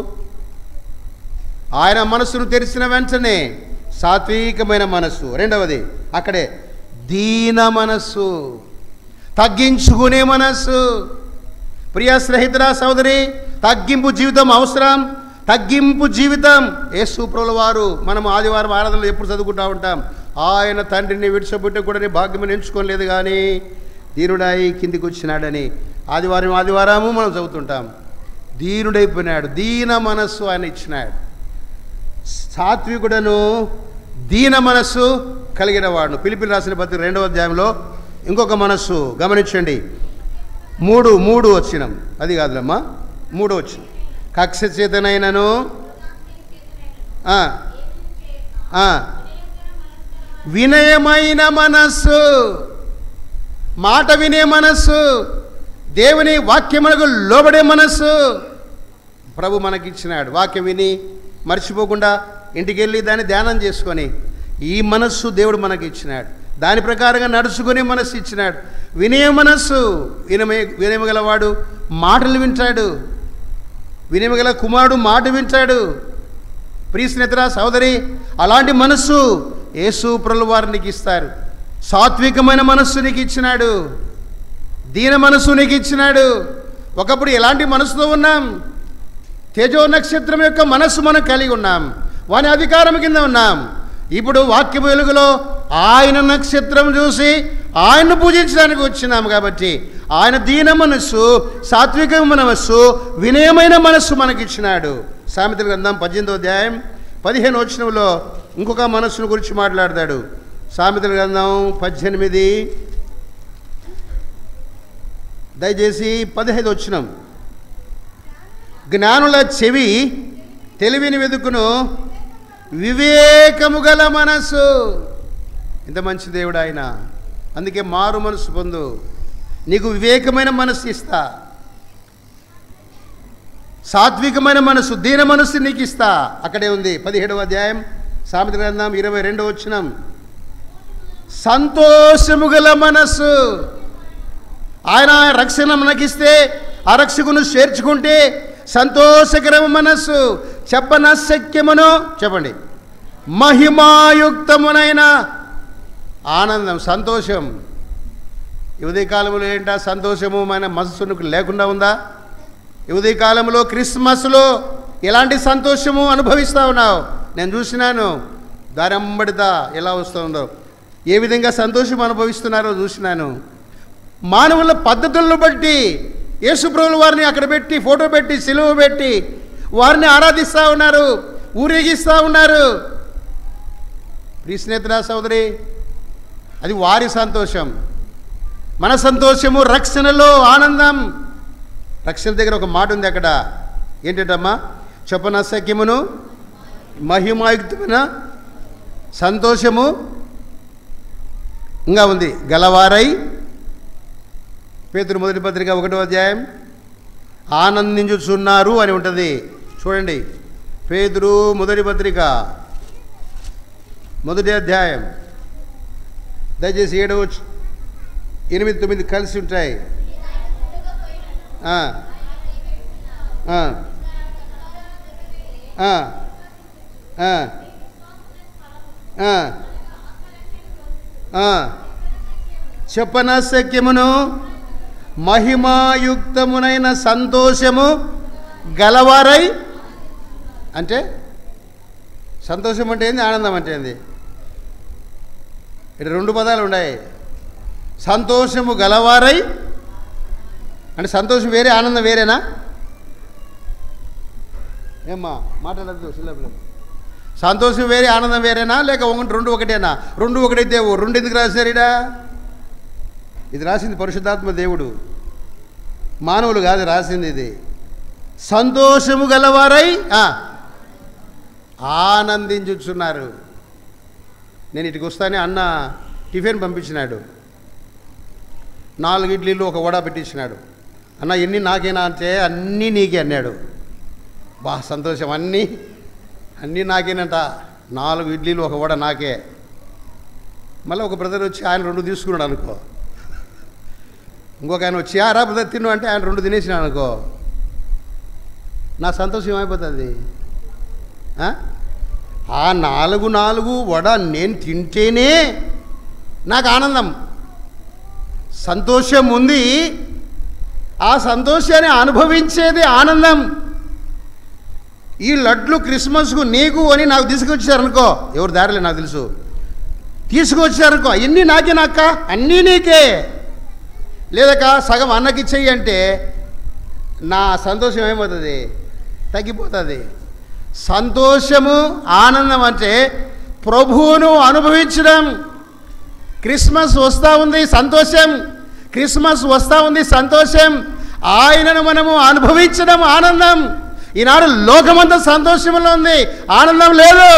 ఆయన మనస్సును తెరిచిన వెంటనే సాత్వికమైన మనస్సు. రెండవది అక్కడే దీన మనస్సు, తగ్గించుకునే మనస్సు. ప్రియ స్నేహితురా సోదరి, తగ్గింపు జీవితం అవసరం. తగ్గింపు జీవితం యేసు ప్రభుల వారు మనం ఆదివారం ఆరాధనలో ఎప్పుడు చదువుకుంటూ ఉంటాం. ఆయన తండ్రిని విడిచిపెట్టి కూడా నీ భాగ్యమని ఎంచుకోలేదు కానీ దీనుడై కిందికి వచ్చినాడని ఆదివారం ఆదివారము మనం చదువుతుంటాం. దీనుడైపోయినాడు. దీన మనస్సు ఆయన ఇచ్చినాడు. సాత్వికుడను దీన మనస్సు కలిగిన వాడును. ఫిలిప్పీయులకు రాసిన పత్రిక రెండవ అధ్యాయంలో ఇంకొక మనస్సు గమనించండి. మూడు మూడు వచ్చినం అది కాదులమ్మా, మూడు వచ్చిన కక్ష చేతనైనను వినయమైన మనస్సు, మాట వినే మనస్సు, దేవుని వాక్యములకు లోబడే మనస్సు ప్రభు మనకిచ్చినాడు. వాక్యం విని మర్చిపోకుండా ఇంటికి వెళ్ళి దాన్ని ధ్యానం చేసుకొని ఈ మనస్సు దేవుడు మనకి ఇచ్చినాడు. దాని ప్రకారంగా నడుచుకునే మనస్సు ఇచ్చినాడు. వినయ మనస్సు, వినమే వినయగలవాడు మాటలు వింటాడు. వినయగల కుమారుడు మాట వింటాడు. ప్రియ స్నేహితురా సోదరి, అలాంటి మనస్సు యేసు ప్రభుల వారు నీకు ఇస్తారు. సాత్వికమైన మనస్సు నీకు ఇచ్చినాడు. దీన మనస్సు నీకు ఇచ్చినాడు. ఒకప్పుడు ఎలాంటి మనసుతో ఉన్నాం? తేజో నక్షత్రం యొక్క మనస్సు మనం కలిగి ఉన్నాం. వాని అధికారం కింద ఉన్నాం. ఇప్పుడు వాక్య వెలుగులో ఆయన నక్షత్రం చూసి ఆయన్ను పూజించడానికి వచ్చినాం కాబట్టి ఆయన దీన మనస్సు, సాత్వికమైన మనస్సు, వినయమైన మనస్సు మనకిచ్చినాడు. సామెతల గ్రంథం పద్దెనిమిదో అధ్యాయం పదిహేను వచనంలో ఇంకొక మనస్సును గురించి మాట్లాడతాడు. సామెతల గ్రంథం పద్దెనిమిది దయచేసి పదిహేను వచనం. జ్ఞానుల చెవి తెలివిని వెతుకును వివేకము గల మనస్సు. ఇంత మంచి దేవుడు ఆయన. అందుకే మారు మనసు పొందు, నీకు వివేకమైన మనస్సు ఇస్తా, సాత్వికమైన మనసు, దీన మనస్సు నీకు ఇస్తా. అక్కడే ఉంది పదిహేడవ అధ్యాయం సామెత గ్రంథం ఇరవై రెండవ వచనం. సంతోషము గల మనస్సు. ఆయన రక్షణ మనకిస్తే ఆ రక్షకును చేర్చుకుంటే సంతోషకరమ మనస్సు. చెప్పనశక్యమును చెప్పండి మహిమాయుక్తమునైన ఆనందం, సంతోషం. ఈ ఉదయకాలంలో ఏంటా సంతోషము మన మనస్సుకు లేకుండా ఉందా? ఈ ఉదయకాలంలో క్రిస్మస్లో ఎలాంటి సంతోషము అనుభవిస్తూ ఉన్నావు? నేను చూసినాను దారంబడితా ఎలా వస్తుందో, ఏ విధంగా సంతోషం అనుభవిస్తున్నారో చూసినాను. మానవుల పద్ధతులను బట్టి యేసుప్రభుల వారిని అక్కడ పెట్టి ఫోటో పెట్టి సిలువ పెట్టి వారిని ఆరాధిస్తూ ఉన్నారు, ఊరేగిస్తూ ఉన్నారు. ప్రియ స్నేహితుడా సోదరి, అది వారి సంతోషం. మన సంతోషము రక్షణలో ఆనందం. రక్షణ దగ్గర ఒక మాట ఉంది అక్కడ, ఏంటంటమ్మా? చెప్పనశక్యమును మహిమాయుక్తమైన సంతోషము ఇంకా ఉంది గలవారై. పేతురు మొదటి పత్రిక ఒకటో అధ్యాయం ఆనందించుచున్నారు అని ఉంటుంది. చూడండి, పేతురు మొదటి పత్రిక మొదటి అధ్యాయం, దయచేసి ఏడవ ఎనిమిది తొమ్మిది కలిసి ఉంటాయి. చెప్పనశక్యమును మహిమాయుక్తమునైన సంతోషము గలవారై. అంటే సంతోషం అంటే ఏంది, ఆనందం అంటే ఏంది? ఇక్కడ రెండు పదాలు ఉన్నాయి. సంతోషము గలవారై అంటే సంతోషం వేరే, ఆనందం వేరేనా? ఏమ్మా మాట్లాడద్దు సిల్లబులు. సంతోషం వేరే, ఆనందం వేరేనా? లేక ఒకటి రెండు ఒకటేనా? రెండు ఒకటైతే ఓ రెండు ఎందుకు రాశారు ఇడా? ఇది రాసింది పరిశుద్ధాత్మ దేవుడు, మానవులు కాదు రాసింది ఇది. సంతోషము గలవారై ఆనందించుచున్నారు. నేను ఇటుకు వస్తానే అన్న టిఫిన్ పంపించినాడు, నాలుగు ఇడ్లీలు ఒక వడ పెట్టించినాడు. అన్న ఎన్ని నాకేనా అంటే అన్నీ నీకే అన్నాడు. బా సంతోషం, అన్నీ అన్నీ నాకేనంట. నాలుగు ఇడ్లీలు ఒక వడ నాకే. మళ్ళీ ఒక బ్రదర్ వచ్చి ఆయన రెండు తీసుకున్నాడు అనుకో, ఇంకొక ఆయన వచ్చి ఆ రా బ్రదర్ తిను అంటే ఆయన రెండు తినేసినాడు అనుకో, నా సంతోషం ఏమైపోతుంది? ఆ నాలుగు నాలుగు వడ నేను తింటేనే నాకు ఆనందం, సంతోషం ఉంది. ఆ సంతోషాన్ని అనుభవించేది ఆనందం. ఈ లడ్లు క్రిస్మస్కు నీకు అని నాకు తీసుకొచ్చారనుకో, ఎవరు దారిలే నాకు తెలుసు, తీసుకొచ్చారనుకో, అన్నీ నాకే నాక్క, అన్నీ నీకే. లేదక సగం అన్నకి చెయ్యి అంటే నా సంతోషం ఏమవుతుంది? తగ్గిపోతుంది. సంతోషము ఆనందం అంటే ప్రభువును అనుభవించడం. క్రిస్మస్ వస్తూ ఉంది సంతోషం, క్రిస్మస్ వస్తూ ఉంది సంతోషం. ఆయనను మనము అనుభవించడం ఆనందం. ఈనాడు లోకమంతా సంతోషంలో ఉంది, ఆనందం లేదు.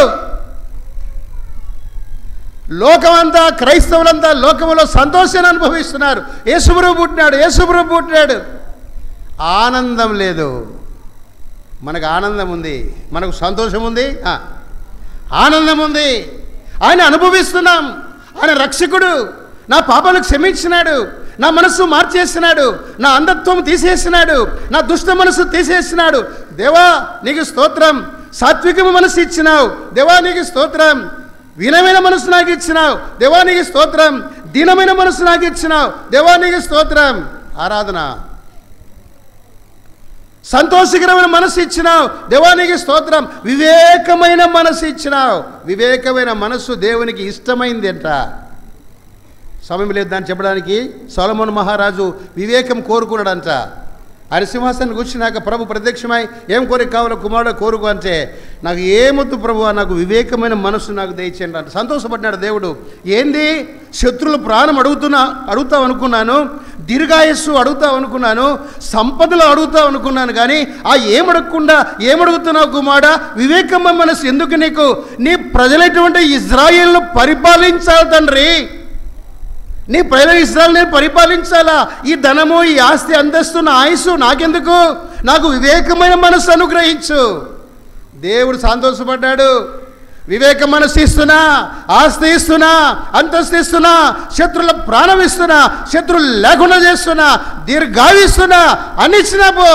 లోకమంతా, క్రైస్తవులంతా లోకములో సంతోషాన్ని అనుభవిస్తున్నారు. యేసుప్రభు పుట్టినాడు, యేసుప్రభు పుట్టినాడు, ఆనందం లేదు. మనకు ఆనందం ఉంది, మనకు సంతోషం ఉంది, ఆనందం ఉంది. ఆయన అనుభవిస్తున్నాం. ఆయన రక్షకుడు, నా పాపాలకు క్షమించినాడు, నా మనస్సు మార్చేసినాడు, నా అంధత్వం తీసేసినాడు, నా దుష్ట మనస్సు తీసేసినాడు. దేవా నీకు స్తోత్రం. సాత్వికము మనస్సు ఇచ్చినావు, దేవా నీకు స్తోత్రం. వినమైన మనస్సు నాకు ఇచ్చినావు, దేవా నీకు స్తోత్రం. దీనమైన మనస్సు నాకు ఇచ్చినావు, దేవా నీకు స్తోత్రం. ఆరాధన. సంతోషకరమైన మనస్సు ఇచ్చినావు, దేవా నీకు స్తోత్రం. వివేకమైన మనస్సు ఇచ్చినావు. వివేకమైన మనస్సు దేవునికి ఇష్టమైంది అంట. సమయం లేదు దాన్ని చెప్పడానికి. సొలొమోను మహారాజు వివేకం కోరుకున్నాడంట. ఆయన సింహాసనానికి కూర్చున్నాక ప్రభు ప్రత్యక్షమై ఏం కోరిక కావాలో కుమారుడు కోరుకు అంటే, నాకు ఏమొద్దు ప్రభు, నాకు వివేకమైన మనస్సు నాకు దయచేయండి అంటే సంతోషపడ్డాడు దేవుడు. ఏంది శత్రువుల ప్రాణం అడుగుతున్నా అడుగుతావు అనుకున్నాను, దీర్ఘాయస్సు అడుగుతావు అనుకున్నాను, సంపదలు అడుగుతావు అనుకున్నాను, కానీ ఆ ఏమడగకుండా ఏమడుగుతున్నావు కుమారా? వివేకమ్మ మనసు ఎందుకు నీకు? నీ ప్రజలైనటువంటి ఇజ్రాయేల్ను పరిపాలించాలి తండ్రి. నీ ప్రజల ఇజ్రాయేల్ నేను పరిపాలించాలా? ఈ ధనము, ఈ ఆస్తి, అంతస్తు, నా ఆయుస్సు నాకెందుకు? నాకు వివేకమైన మనసు అనుగ్రహించు. దేవుడు సంతోషపడ్డాడు. వివేక మనసు ఇస్తున్నా, ఆస్తి ఇస్తున్నా, అంతస్తు ఇస్తున్నా, శత్రుల ప్రాణం ఇస్తున్నా, శత్రులు లేకుండా చేస్తున్నా, దీర్ఘాయుస్తున్నా, అన్ని ఇచ్చినా పో.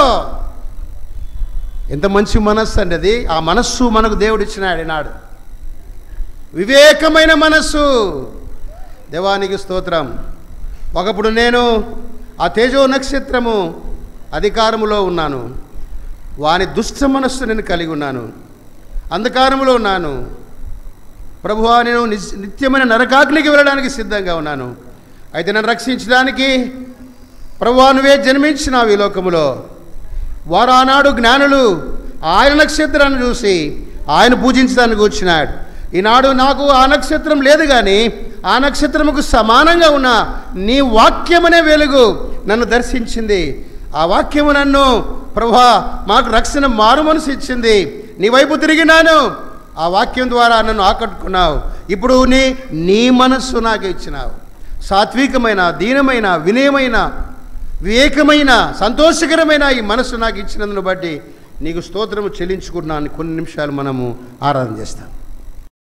ఎంత మంచి మనస్సు అండి అది. ఆ మనస్సు మనకు దేవుడు ఇచ్చినాడు ఈనాడు, వివేకమైన మనస్సు. దేవానికి స్తోత్రం. ఒకప్పుడు నేను ఆ తేజో నక్షత్రము అధికారములో ఉన్నాను, వాని దుష్ట మనస్సు నేను కలిగి ఉన్నాను, అంధకారములో ఉన్నాను. ప్రభువా, నేను నిత్యమైన నరకాగ్నికి వెళ్ళడానికి సిద్ధంగా ఉన్నాను. అయితే నన్ను రక్షించడానికి ప్రభువా నువ్వే జన్మించినావు ఈ లోకములో. వారు ఆనాడు జ్ఞానులు ఆయన నక్షత్రాన్ని చూసి ఆయన పూజించడానికి వచ్చినాడు. ఈనాడు నాకు ఆ నక్షత్రం లేదు, కానీ ఆ నక్షత్రముకు సమానంగా ఉన్న నీ వాక్యమనే వెలుగు నన్ను దర్శించింది. ఆ వాక్యము నన్ను ప్రభువా మాకు రక్షణ మారు మనసు ఇచ్చింది. నీ వైపు తిరిగినాను, ఆ వాక్యం ద్వారా నన్ను ఆకట్టుకున్నావు. ఇప్పుడు నీ నీ మనస్సు నాకు ఇచ్చినావు. సాత్వికమైన, దీనమైన, వినయమైన, వివేకమైన, సంతోషకరమైన ఈ మనస్సు నాకు ఇచ్చినందును బట్టి నీకు స్తోత్రము చెల్లించుకుంటున్నాను. కొన్ని నిమిషాలు మనము ఆరాధన చేస్తాం.